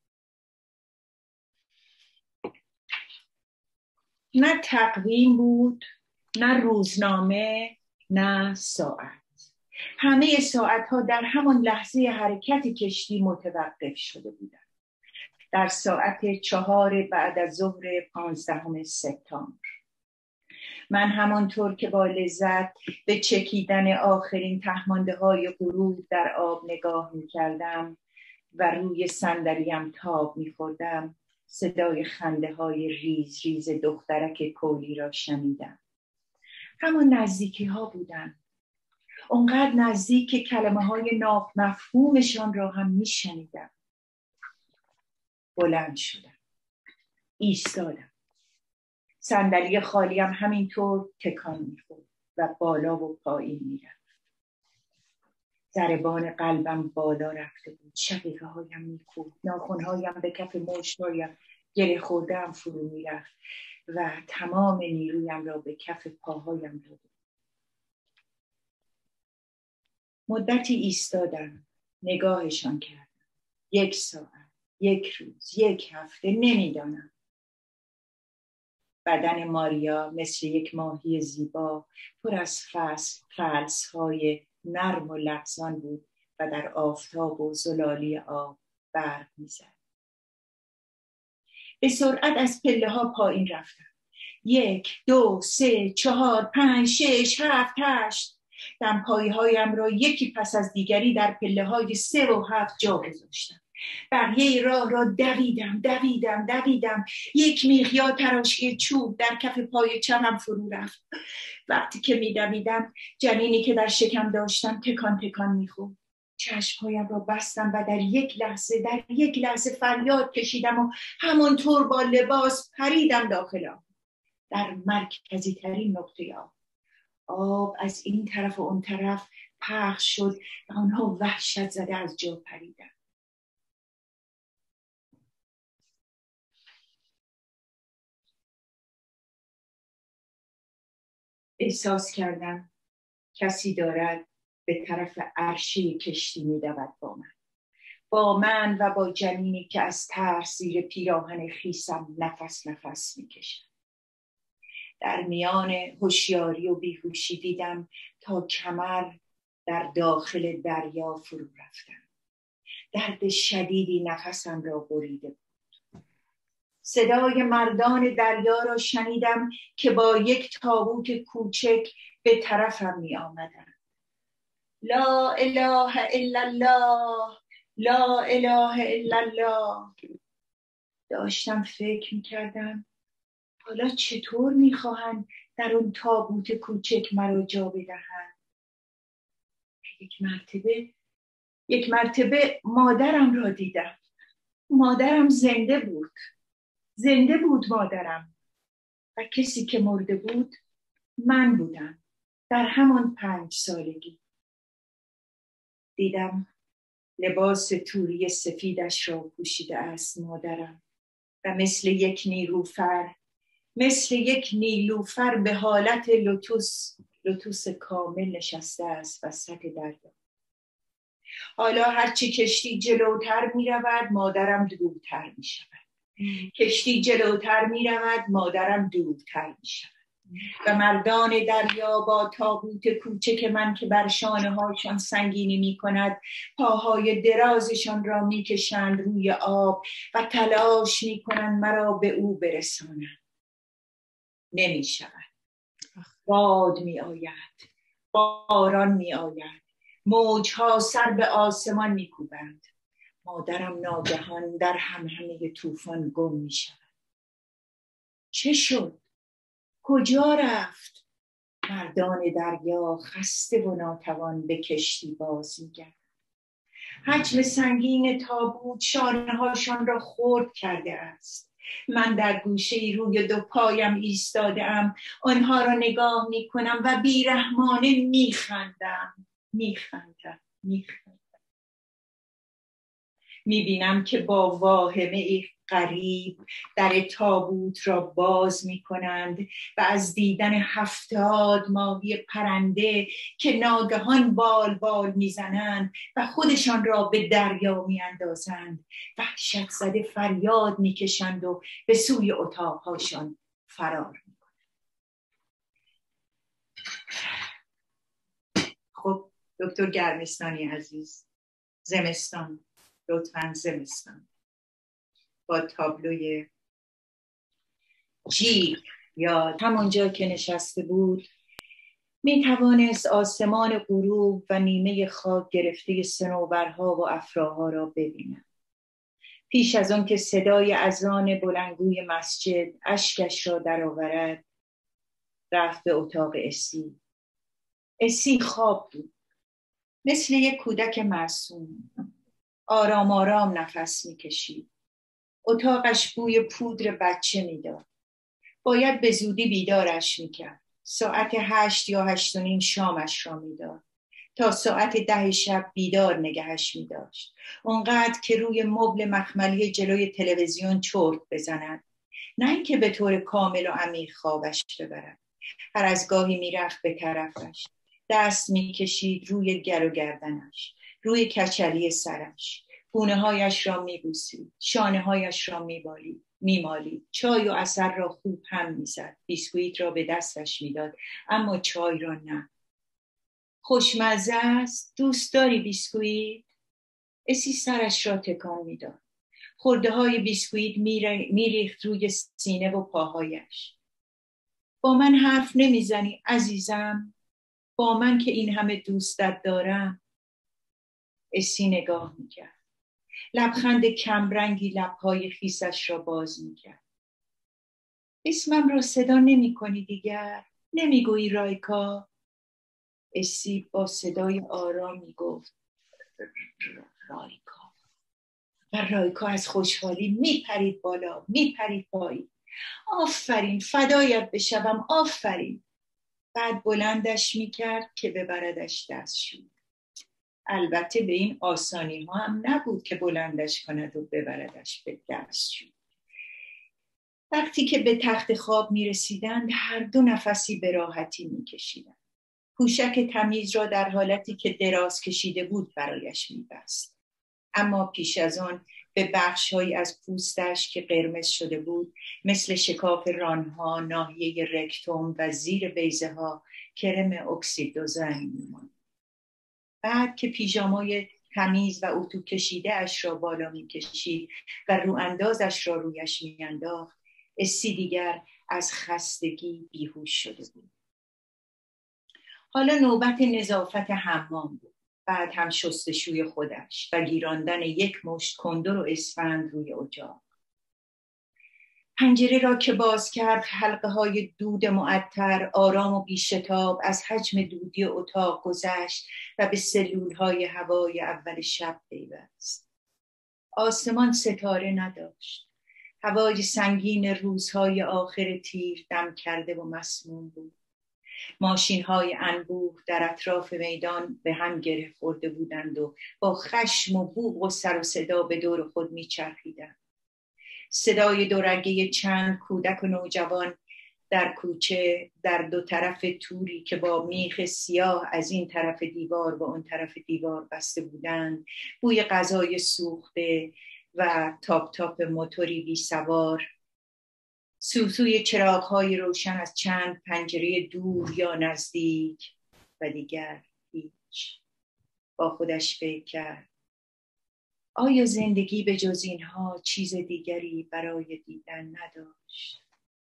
نه تقویم بود، نه روزنامه، نه ساعت. همه ساعتها در همان لحظه حرکت کشتی متوقف شده بودند. در ساعت 4 بعد از ظهر 15 سپتامبر. من همانطور که با لذت به چکیدن آخرین تهمانده های غروب در آب نگاه می کردم و روی صندلیم تاب می خوردم، صدای خنده های ریز ریز دخترک کولی را شنیدم. همان نزدیکی ها بودن. اونقدر نزدیک که کلمه های نامفهومشان را هم می شنیدم. بلند شدم. ایستادم. صندلی خالیم همینطور تکان می‌خورد و بالا و پایین می‌رفت. ضربان قلبم بالا رفته بود. شقیقه هایم می‌کوبید. ناخن‌هایم به کف مشت‌هایم گره خورده‌ام فرو می‌رفت و تمام نیرویم را به کف پاهایم دادم. مدتی ایستادم. نگاهشان کردم. 1 ساعت، 1 روز، 1 هفته، نمی‌دانم. بدن ماریا مثل یک ماهی زیبا پر از فلس‌های نرم و لغزان بود و در آفتاب و زلالی آب برق می‌زد. به سرعت از پله ها پایین رفتم. 1 2 3 4 5 6 7 8 دمپایی هایم را یکی پس از دیگری در پله های 3 و 7 جا گذاشتم. بقیه راه را دویدم. یک میخیا تراشی چوب در کف پای چپم فرو رفت. وقتی که میدویدم جنینی که در شکم داشتم تکان میخورد. چشمهایم را بستم و در یک لحظه فریاد کشیدم و همانطور با لباس پریدم داخل آب. در مرکزی ترین نقطه آب از این طرف و اون طرف پخش شد و آنها وحشت زده از جا پریدن. احساس کردم کسی دارد به طرف عرشه کشتی می‌دود با من و با جنینی که از ترس زیر پیراهن خیسم نفس می‌کشد. در میان هوشیاری و بیهوشی دیدم تا کمر در داخل دریا فرو رفتم. درد شدیدی نفسم را بریده بود. صدای مردان دریا را شنیدم که با یک تابوت کوچک به طرفم می آمدند. لا اله الا الله، لا اله الا الله. داشتم فکر می کردم حالا چطور می خواهند در اون تابوت کوچک مرا جا بدهند. یک مرتبه مادرم را دیدم. مادرم زنده بود مادرم و کسی که مرده بود من بودم در همان 5 سالگی. دیدم لباس توری سفیدش را پوشیده است مادرم و مثل یک نیلوفر به حالت لوتوس کامل نشسته است وسط دریا. حالا هرچی کشتی جلوتر می رود مادرم دورتر می شود. کشتی جلوتر می رود مادرم دورتر می شود و مردان دریا با تابوت کوچک من که بر شانه هاشان سنگینی می کند پاهای درازشان را می کشند روی آب و تلاش می کنند مرا به او برسانند. نمی شود. باد می آید، باران می آید، موجها سر به آسمان می کوبند. مادرم ناگهان در همهمه طوفان گم می شود. چه شد؟ کجا رفت؟ مردان دریا خسته و ناتوان به کشتی باز می گردند. حجم سنگین تابوت شانه هاشان را خرد کرده است. من در گوشه‌ای روی 2 پایم ایستاده ام. آنها را نگاه می کنم و بیرحمانه می خندم. می بینم که با واهمه غریب در تابوت را باز می کنند و از دیدن 70 ماهی پرنده که ناگهان بال می زنند و خودشان را به دریا می اندازند وحشت زده فریاد می کشند و به سوی اتاقهاشان فرار می کنند. خب دکتر گرمستانی عزیز، زمستان، لطفاً زمستان با تابلوی جیغ یا همونجا که نشسته بود می توانست آسمان غروب و نیمه خاک گرفته صنوبرها و افراها را ببیند. پیش از آن که صدای اذان بلندگوی مسجد اشکش را درآورد رفت به اتاق اسی خواب بود، مثل یک کودک معصوم. آرام آرام نفس می‌کشید. اتاقش بوی پودر بچه می‌داد. باید به زودی بیدارش می‌کرد. ساعت 8 یا 8:30 شامش را می‌داد. تا ساعت 10 شب بیدار نگهش می‌داشت. اونقدر که روی مبل مخملی جلوی تلویزیون چرت بزند. نه اینکه به طور کامل و عمیق خوابش ببرد. هر از گاهی می‌رفت به طرفش. دست می‌کشید روی گر و گردنش، روی کچلی سرش. گونه‌هایش را می‌بوسید، شانه‌هایش را میمالید. چای و عسل را خوب هم می‌زد. بیسکویت را به دستش می‌داد، اما چای را نه. خوشمزه است؟ دوست داری بیسکویت؟ اسی سرش را تکان می‌داد. خورده های بیسکویت میریخت روی سینه و پاهایش. با من حرف نمیزنی عزیزم؟ با من که این همه دوستت دارم؟ اسی نگاه میکرد. لبخند کمرنگی لبهای خیسش را باز میکرد. اسمم را صدا نمی کنی دیگر؟ نمیگویی رایکا؟ اسی با صدای آرام میگفت رایکا. و رایکا از خوشحالی میپرید بالا، میپرید پایین. آفرین، فدایت بشوم، آفرین. بعد بلندش میکرد که ببردش دستشویی. البته به این آسانی ها هم نبود که بلندش کند و ببردش به دستشویی. وقتی که به تخت خواب میرسیدند هر دو نفسی به راحتی میکشیدند. پوشک تمیز را در حالتی که دراز کشیده بود برایش میبست. اما پیش از آن به بخش‌هایی از پوستش که قرمز شده بود مثل شکاف رانها، ناحیه رکتوم و زیر بیضه ها کرم اکسیدوزن می‌ماند. بعد که پیژامای تمیز و اتو کشیده اش را بالا می‌کشید و رو اندازش را رویش می‌انداخت، اسی دیگر از خستگی بیهوش شده بود. حالا نوبت نظافت حمام بود. بعد هم شستشوی خودش و گیراندن یک مشت کندر و اسفند روی اجاق. پنجره را که باز کرد حلقه های دود معطر آرام و بیشتاب از حجم دودی اتاق گذشت و به سلول های هوای اول شب پیوست. آسمان ستاره نداشت. هوای سنگین روزهای آخر تیر دم کرده و مسموم بود. ماشین‌های انبوه در اطراف میدان به هم گره خورده بودند و با خشم و بوق و سر و صدا به دور خود می‌چرخیدند. صدای دورگه چند کودک و نوجوان در کوچه در دو طرف توری که با میخ سیاه از این طرف دیوار و اون طرف دیوار بسته بودند، بوی غذای سوخته و تاپ تاپ موتوری بی سوار، سوسوی چراغ‌های روشن از چند پنجره دور یا نزدیک و دیگر هیچ. با خودش فکر کرد آیا زندگی به جز اینها چیز دیگری برای دیدن نداشت؟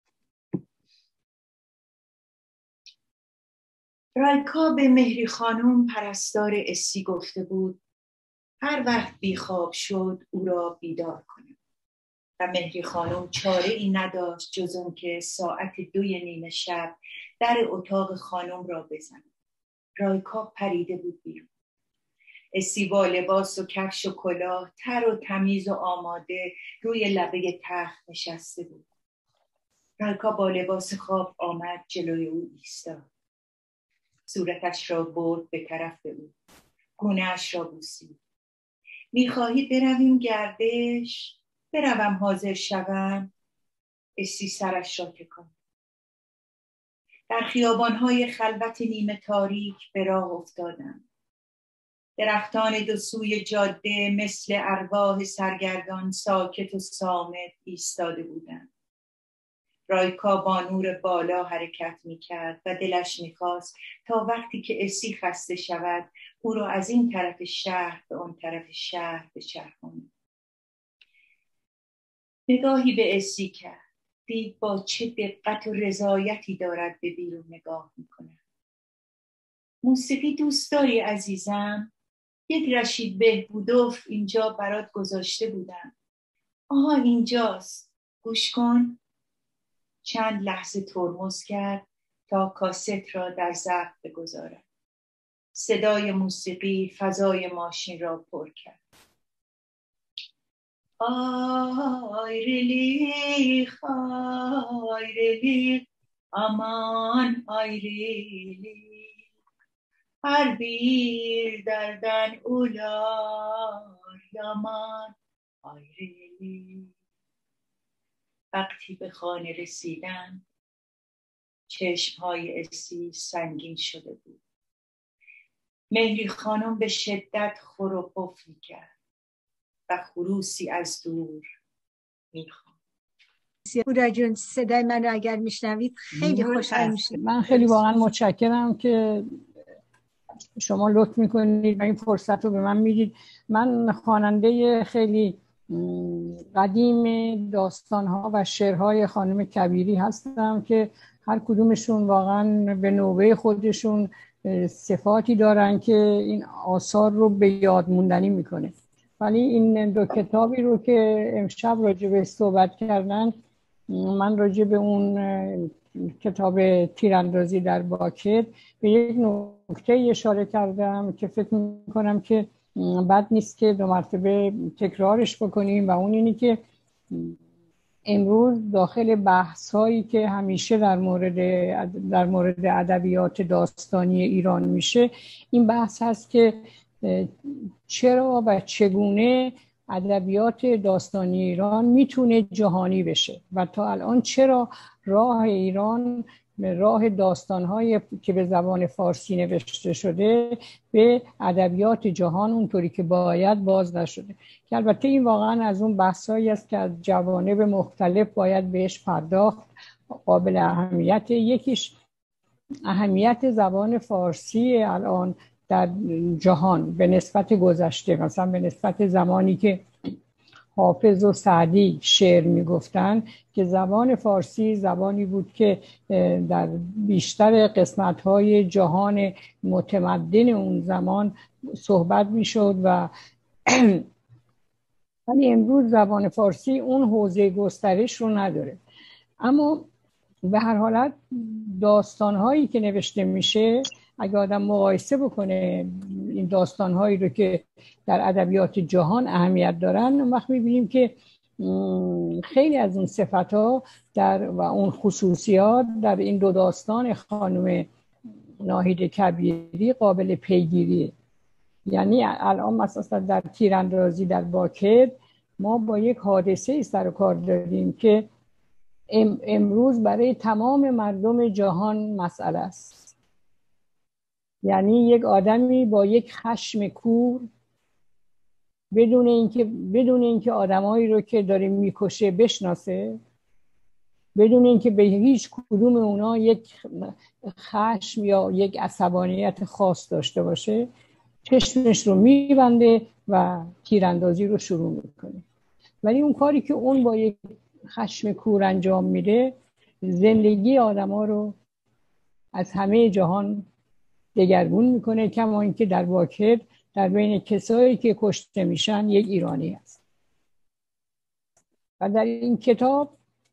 رایکا به مهری خانم پرستار اسی گفته بود هر وقت بیخواب شد او را بیدار کنه. و مهری خانم چاره ای نداشت جز اون که ساعت 2:30 شب در اتاق خانم را بزند. رایکا پریده بود بیرون. اسی با لباس و کفش و کلاه تر و تمیز و آماده روی لبه تخت نشسته بود. رایکا با لباس خواب آمد جلوی او ایستاد. صورتش را برد به طرف او. گونه‌اش را بوسید. میخواهی برویم گردش؟ بروم حاضر شوم؟ اسی سرش را تکاند. در خیابان‌های خلوت نیمه تاریک به راه افتادند. درختان دو سوی جاده مثل ارواح سرگردان ساکت و صامت ایستاده بودند. رایکا با نور بالا حرکت می‌کرد و دلش می‌خواست تا وقتی که اسی خسته شود او را از این طرف شهر به اون طرف شهر بچرخاند. نگاهی به اسی کرد. دید با چه دقت و رضایتی دارد به بیرون نگاه می‌کند. موسیقی دوست داری عزیزم؟ یک رشید بهبودوف اینجا برات گذاشته بودم. آها اینجاست. گوش کن. چند لحظه ترمز کرد تا کاست را در ضبط بگذارد. صدای موسیقی فضای ماشین را پر کرد. آیریلیخ آیریلیخ aman ayrılık her bir derden ular yaman ayrılık. وقتی به خانه رسیدن چشمهای اسی سنگین شده بود. مهری خانم به شدت خور و پف می‌کرد و خروسی از دور می‌خواند. هورا جون صدای من رو اگر میشنوید خیلی خوشحال میشم. من خیلی واقعا متشکرم که شما لطف میکنید و این فرصت رو به من میدید. من خواننده خیلی قدیم داستان‌ها و شعرهای خانم کبیری هستم که هر کدومشون واقعا به نوبه خودشون صفاتی دارن که این آثار رو به یاد موندنی میکنه. ولی این دو کتابی رو که امشب راجع به صحبت کردن، من راجع به اون کتاب تیراندازی در باکت به یک نکته اشاره کردم که فکر میکنم که بد نیست که دو مرتبه تکرارش بکنیم، و اون اینی که امروز داخل بحث هایی که همیشه در مورد ادبیات داستانی ایران میشه، این بحث هست که چرا و چگونه ادبیات داستانی ایران میتونه جهانی بشه و تا الان چرا راه ایران راه داستان‌هایی که به زبان فارسی نوشته شده به ادبیات جهان اونطوری که باید باز نشده. که البته این واقعا از اون بحثایی است که از جوانب مختلف باید بهش پرداخت. قابل اهمیت یکیش اهمیت زبان فارسی الان در جهان به نسبت گذشته، مثلا به نسبت زمانی که حافظ و سعدی شعر میگفتن که زبان فارسی زبانی بود که در بیشتر قسمت‌های جهان متمدن اون زمان صحبت میشد و ولی امروز زبان فارسی اون حوزه گسترش رو نداره. اما به هر حالت داستان‌هایی که نوشته میشه، اگه آدم مقایسه بکنه این داستان‌هایی رو که در ادبیات جهان اهمیت دارن، اون وقت می‌بینیم که خیلی از اون صفات‌ها و اون خصوصیات در این دو داستان خانم ناهید کبیری قابل پیگیریه. یعنی الان مثلا در تیراندازی در باکت ما با یک حادثه سر و کار داریم که امروز برای تمام مردم جهان مسئله است. یعنی یک آدمی با یک خشم کور بدون اینکه آدمایی رو که داره میکشه بشناسه، بدون اینکه به هیچ کدوم اونا یک خشم یا یک عصبانیت خاص داشته باشه، چشمش رو میبنده و تیراندازی رو شروع میکنه. ولی اون کاری که اون با یک خشم کور انجام میده، زندگی آدما رو از همه جهان دگرگون میکنه. کما اینکه در واقع در بین کسایی که کشته میشن یک ایرانی هست. و در این کتاب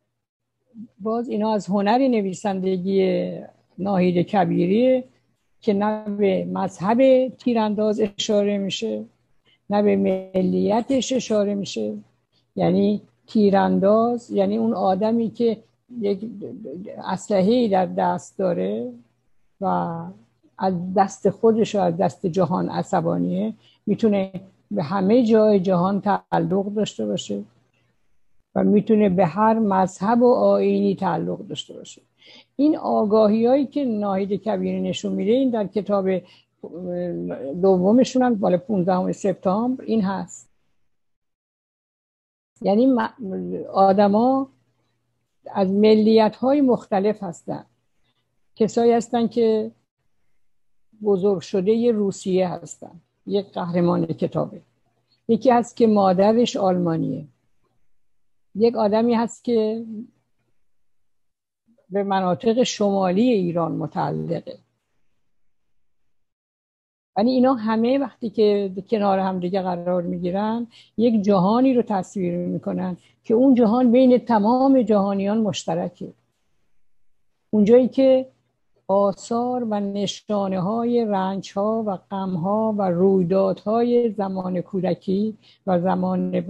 باز اینا از هنر نویسندگی ناهید کبیری که نه به مذهب تیرانداز اشاره میشه، نه به ملیتش اشاره میشه. یعنی تیرانداز یعنی اون آدمی که یک اسلحه‌ای در دست داره و از دست خودش و از دست جهان عصبانیه، میتونه به همه جای جهان تعلق داشته باشه و میتونه به هر مذهب و آیینی تعلق داشته باشه. این آگاهیایی که ناهید کبیری نشون میده، این در کتاب دومشون هم بالا 15 سپتامبر این هست. یعنی آدما از ملیت‌های مختلف هستن. کسایی هستن که بزرگ شده روسیه هستن، یک قهرمان کتابه. یکی هست که مادرش آلمانیه. یک آدمی هست که به مناطق شمالی ایران متعلقه. یعنی اینا همه وقتی که کنار هم دیگه قرار میگیرن یک جهانی رو تصویر میکنن که اون جهان بین تمام جهانیان مشترکه. اونجایی که آثار و نشانه های رنج ها و غم ها و رویدادهای زمان کودکی و زمان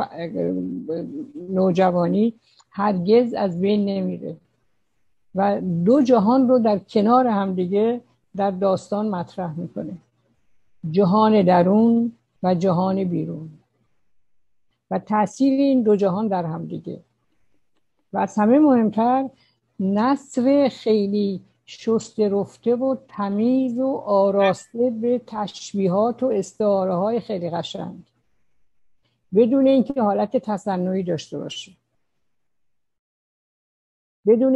نوجوانی هرگز از بین نمیره و دو جهان رو در کنار هم دیگه در داستان مطرح میکنه. جهان درون و جهان بیرون و تأثیر این دو جهان در هم دیگه. و از همه مهمتر نثر خیلی شسته رفته و تمیز و آراسته به تشبیهات و استعاره های خیلی قشنگ، بدون اینکه حالت تصنعی داشته باشه، بدون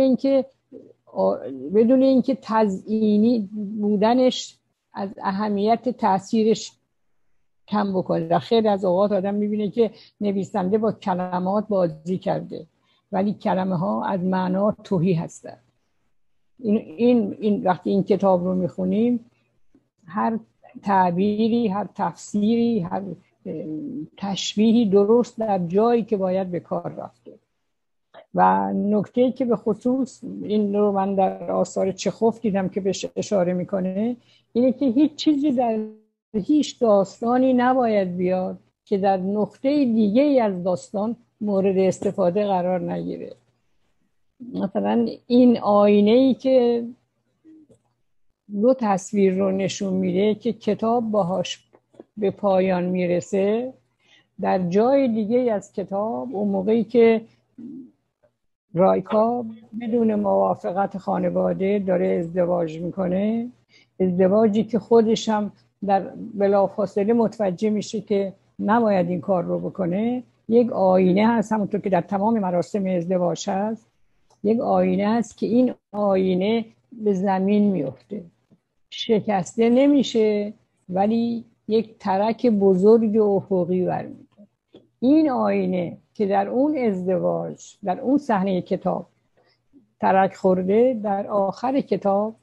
اینکه تزیینی بودنش از اهمیت تأثیرش کم بکنه. در خیلی از اوقات آدم میبینه که نویسنده با کلمات بازی کرده ولی کلمه ها از معنا تهی هستند. این وقتی این کتاب رو میخونیم هر تعبیری، هر تفسیری، هر تشبیهی درست در جایی که باید به کار رفته. و نکته‌ای که به خصوص این رو من در آثار چخوف دیدم که بهش اشاره میکنه اینه که هیچ چیزی در هیچ داستانی نباید بیاد که در نقطه دیگه ای از داستان مورد استفاده قرار نگیره. مثلا این آینه‌ای که دو تصویر رو نشون میده که کتاب باهاش به پایان میرسه، در جای دیگه از کتاب اون موقعی که رایکا بدون موافقت خانواده داره ازدواج میکنه، ازدواجی که خودش هم در بلافاصله متوجه میشه که نباید این کار رو بکنه، یک آینه هست، همونطور که در تمام مراسم ازدواج هست، یک آینه هست که این آینه به زمین میفته، شکسته نمیشه ولی یک ترک بزرگ افقی برمی‌داره. این آینه که در اون ازدواج، در اون صحنه کتاب ترک خورده، در آخر کتاب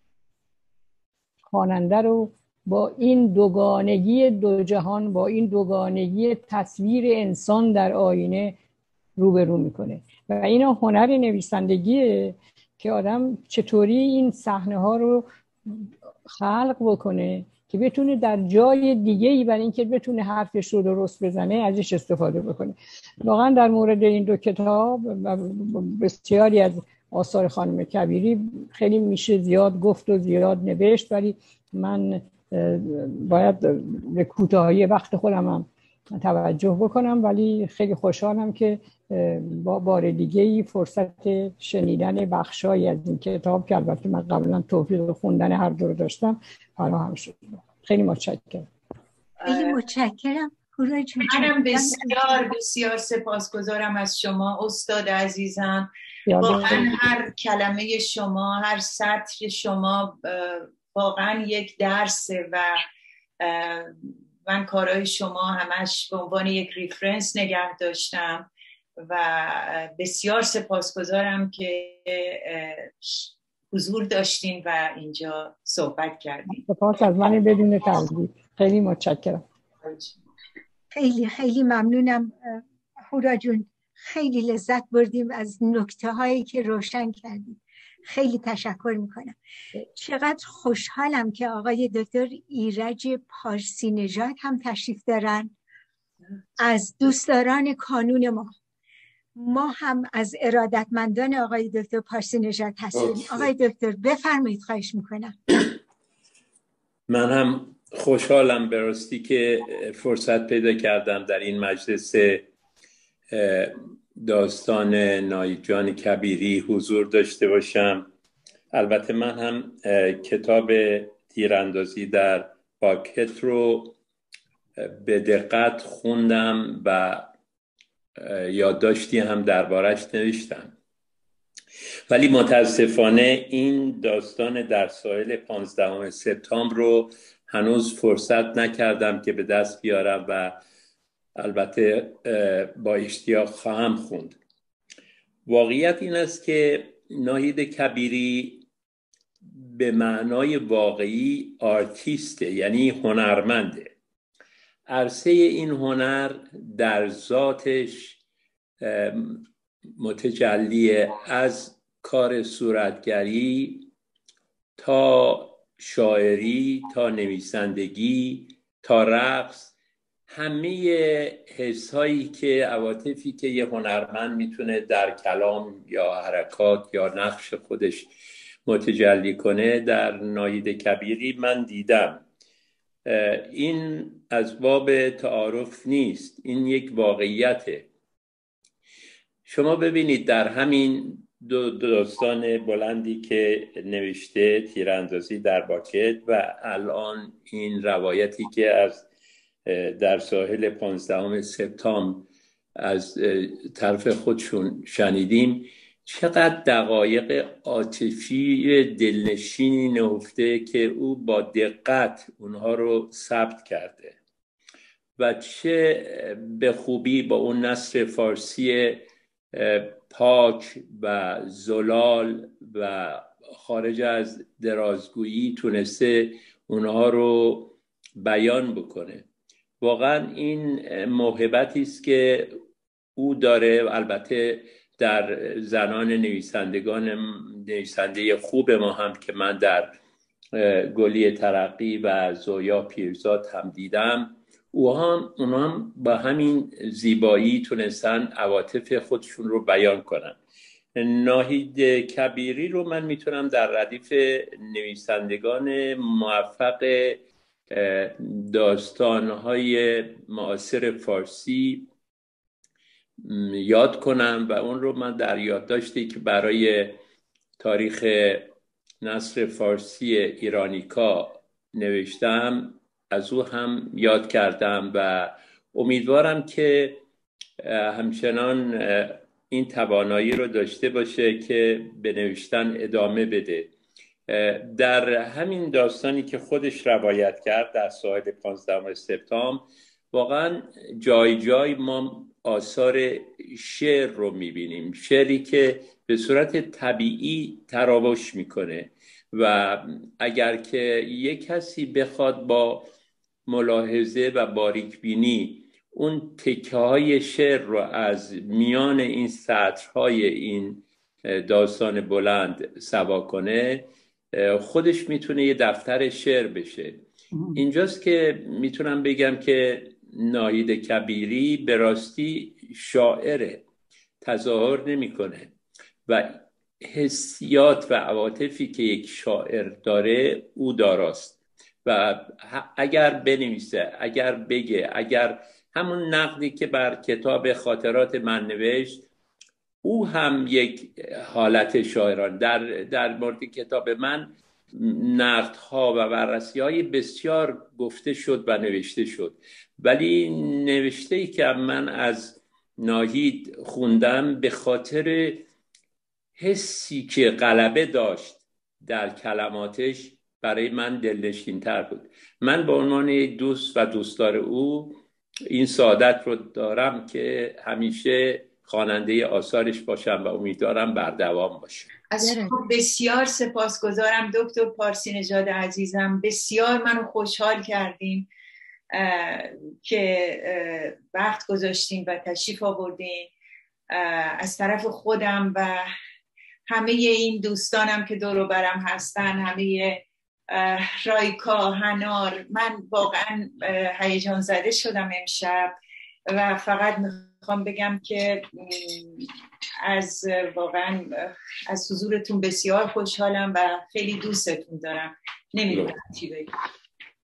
خواننده رو با این دوگانگی دو جهان، با این دوگانگی تصویر انسان در آینه روبرو میکنه. و اینا هنر نویسندگیه که آدم چطوری این صحنه ها رو خلق بکنه که بتونه در جای دیگه ای برای اینکه بتونه حرفش رو درست بزنه ازش استفاده بکنه. واقعا در مورد این دو کتاب و بسیاری از آثار خانم کبیری خیلی میشه زیاد گفت و زیاد نوشت، ولی من باید به کوتاهی وقت خودم هم توجه بکنم. ولی خیلی خوشحالم که با بار دیگه ای فرصت شنیدن بخشایی از این کتاب که البته من قبلا توفیق خوندن هر دو رو داشتم فراهم شد. خیلی متشکرم. خیلی متشکرم. منم بسیار بسیار سپاسگزارم از شما استاد عزیزم. واقعا هر کلمه شما، هر سطر شما واقعا یک درسه و من کارهای شما همش به عنوان یک ریفرنس نگه داشتم و بسیار سپاسگزارم که حضور داشتین و اینجا صحبت کردین. سپاس از من بدون تردید. خیلی متشکرم. خیلی خیلی ممنونم هورا جون. خیلی لذت بردیم از نکته هایی که روشن کردیم. خیلی تشکر میکنم. چقدر خوشحالم که آقای دکتر ایرج پارسی نژاد هم تشریف دارن از دوستداران کانون ما هم از ارادتمندان آقای دکتر پارسی نژاد هستیم. آقای دکتر بفرمایید، خواهش میکنم. من هم خوشحالم به راستی که فرصت پیدا کردم در این مجلس داستان ناهید جان کبیری حضور داشته باشم. البته من هم کتاب تیراندازی در باکت رو به دقت خوندم و یادداشتی هم دربارش نوشتم، ولی متاسفانه این داستان در ساحل 15 سپتامبر رو هنوز فرصت نکردم که به دست بیارم و البته با اشتیاق خواهم خوند. واقعیت این است که ناهید کبیری به معنای واقعی آرتیسته، یعنی هنرمنده. عرصه این هنر در ذاتش متجلیه، از کار صورتگری تا شاعری تا نویسندگی تا رقص، همه حسایی که عواطفی که یه هنرمند میتونه در کلام یا حرکات یا نقش خودش متجلی کنه در ناهید کبیری من دیدم. این از باب تعارف نیست، این یک واقعیته. شما ببینید در همین دو داستان بلندی که نوشته، تیراندازی در باکت و الان این روایتی که از در ساحل 15 سپتامبر از طرف خودشون شنیدیم، چقدر دقایق عاطفی دلنشینی نهفته که او با دقت اونها رو ثبت کرده. و چه به خوبی با اون نثر فارسی پاک و زلال و خارج از درازگویی تونسته اونها رو بیان بکنه. واقعا این موهبتی است که او داره. البته در زنان نویسنده خوب ما هم که من در گلی ترقی و زویا پیرزاد هم دیدم، اونا هم با همین زیبایی تونستن عواطف خودشون رو بیان کنن. ناهید کبیری رو من میتونم در ردیف نویسندگان موفق داستانهای معاصر فارسی یاد کنم و اون رو من در یادداشتی که برای تاریخ نثر فارسی ایرانیکا نوشتم از او هم یاد کردم و امیدوارم که همچنان این توانایی رو داشته باشه که به نوشتن ادامه بده. در همین داستانی که خودش روایت کرد در ساحل 15 سپتامبر، واقعا جای جای ما آثار شعر رو میبینیم، شعری که به صورت طبیعی تراوش میکنه و اگر که یک کسی بخواد با ملاحظه و باریکبینی اون تکه های شعر رو از میان این سطرهای این داستان بلند سوا کنه، خودش میتونه یه دفتر شعر بشه. اینجاست که میتونم بگم که ناهید کبیری به راستی شاعره، تظاهر نمیکنه و حسیات و عواطفی که یک شاعر داره او داراست و اگر بنویسه، اگر بگه، اگر همون نقدی که بر کتاب خاطرات من نوشت، او هم یک حالت شاعران. در مورد کتاب من نقدها و بررسی‌های بسیار گفته شد و نوشته شد، ولی نوشته‌ای که من از ناهید خوندم به خاطر حسی که غلبه داشت در کلماتش برای من دلنشین‌تر بود. من به عنوان دوست و دوستدار او این سعادت رو دارم که همیشه خواننده آثارش باشم و امیدوارم بر دوام باشه. از بسیار سپاسگزارم دکتر پارسی نژاد عزیزم. بسیار منو خوشحال کردین که وقت گذاشتین و تشریف آوردین. از طرف خودم و همه این دوستانم که دور و برم هستن، همه رایکا، هنار، من واقعا هیجان زده شدم امشب و فقط میخوام بگم که واقعا از حضورتون بسیار خوشحالم و خیلی دوستتون دارم. نمیدونم چی بگم.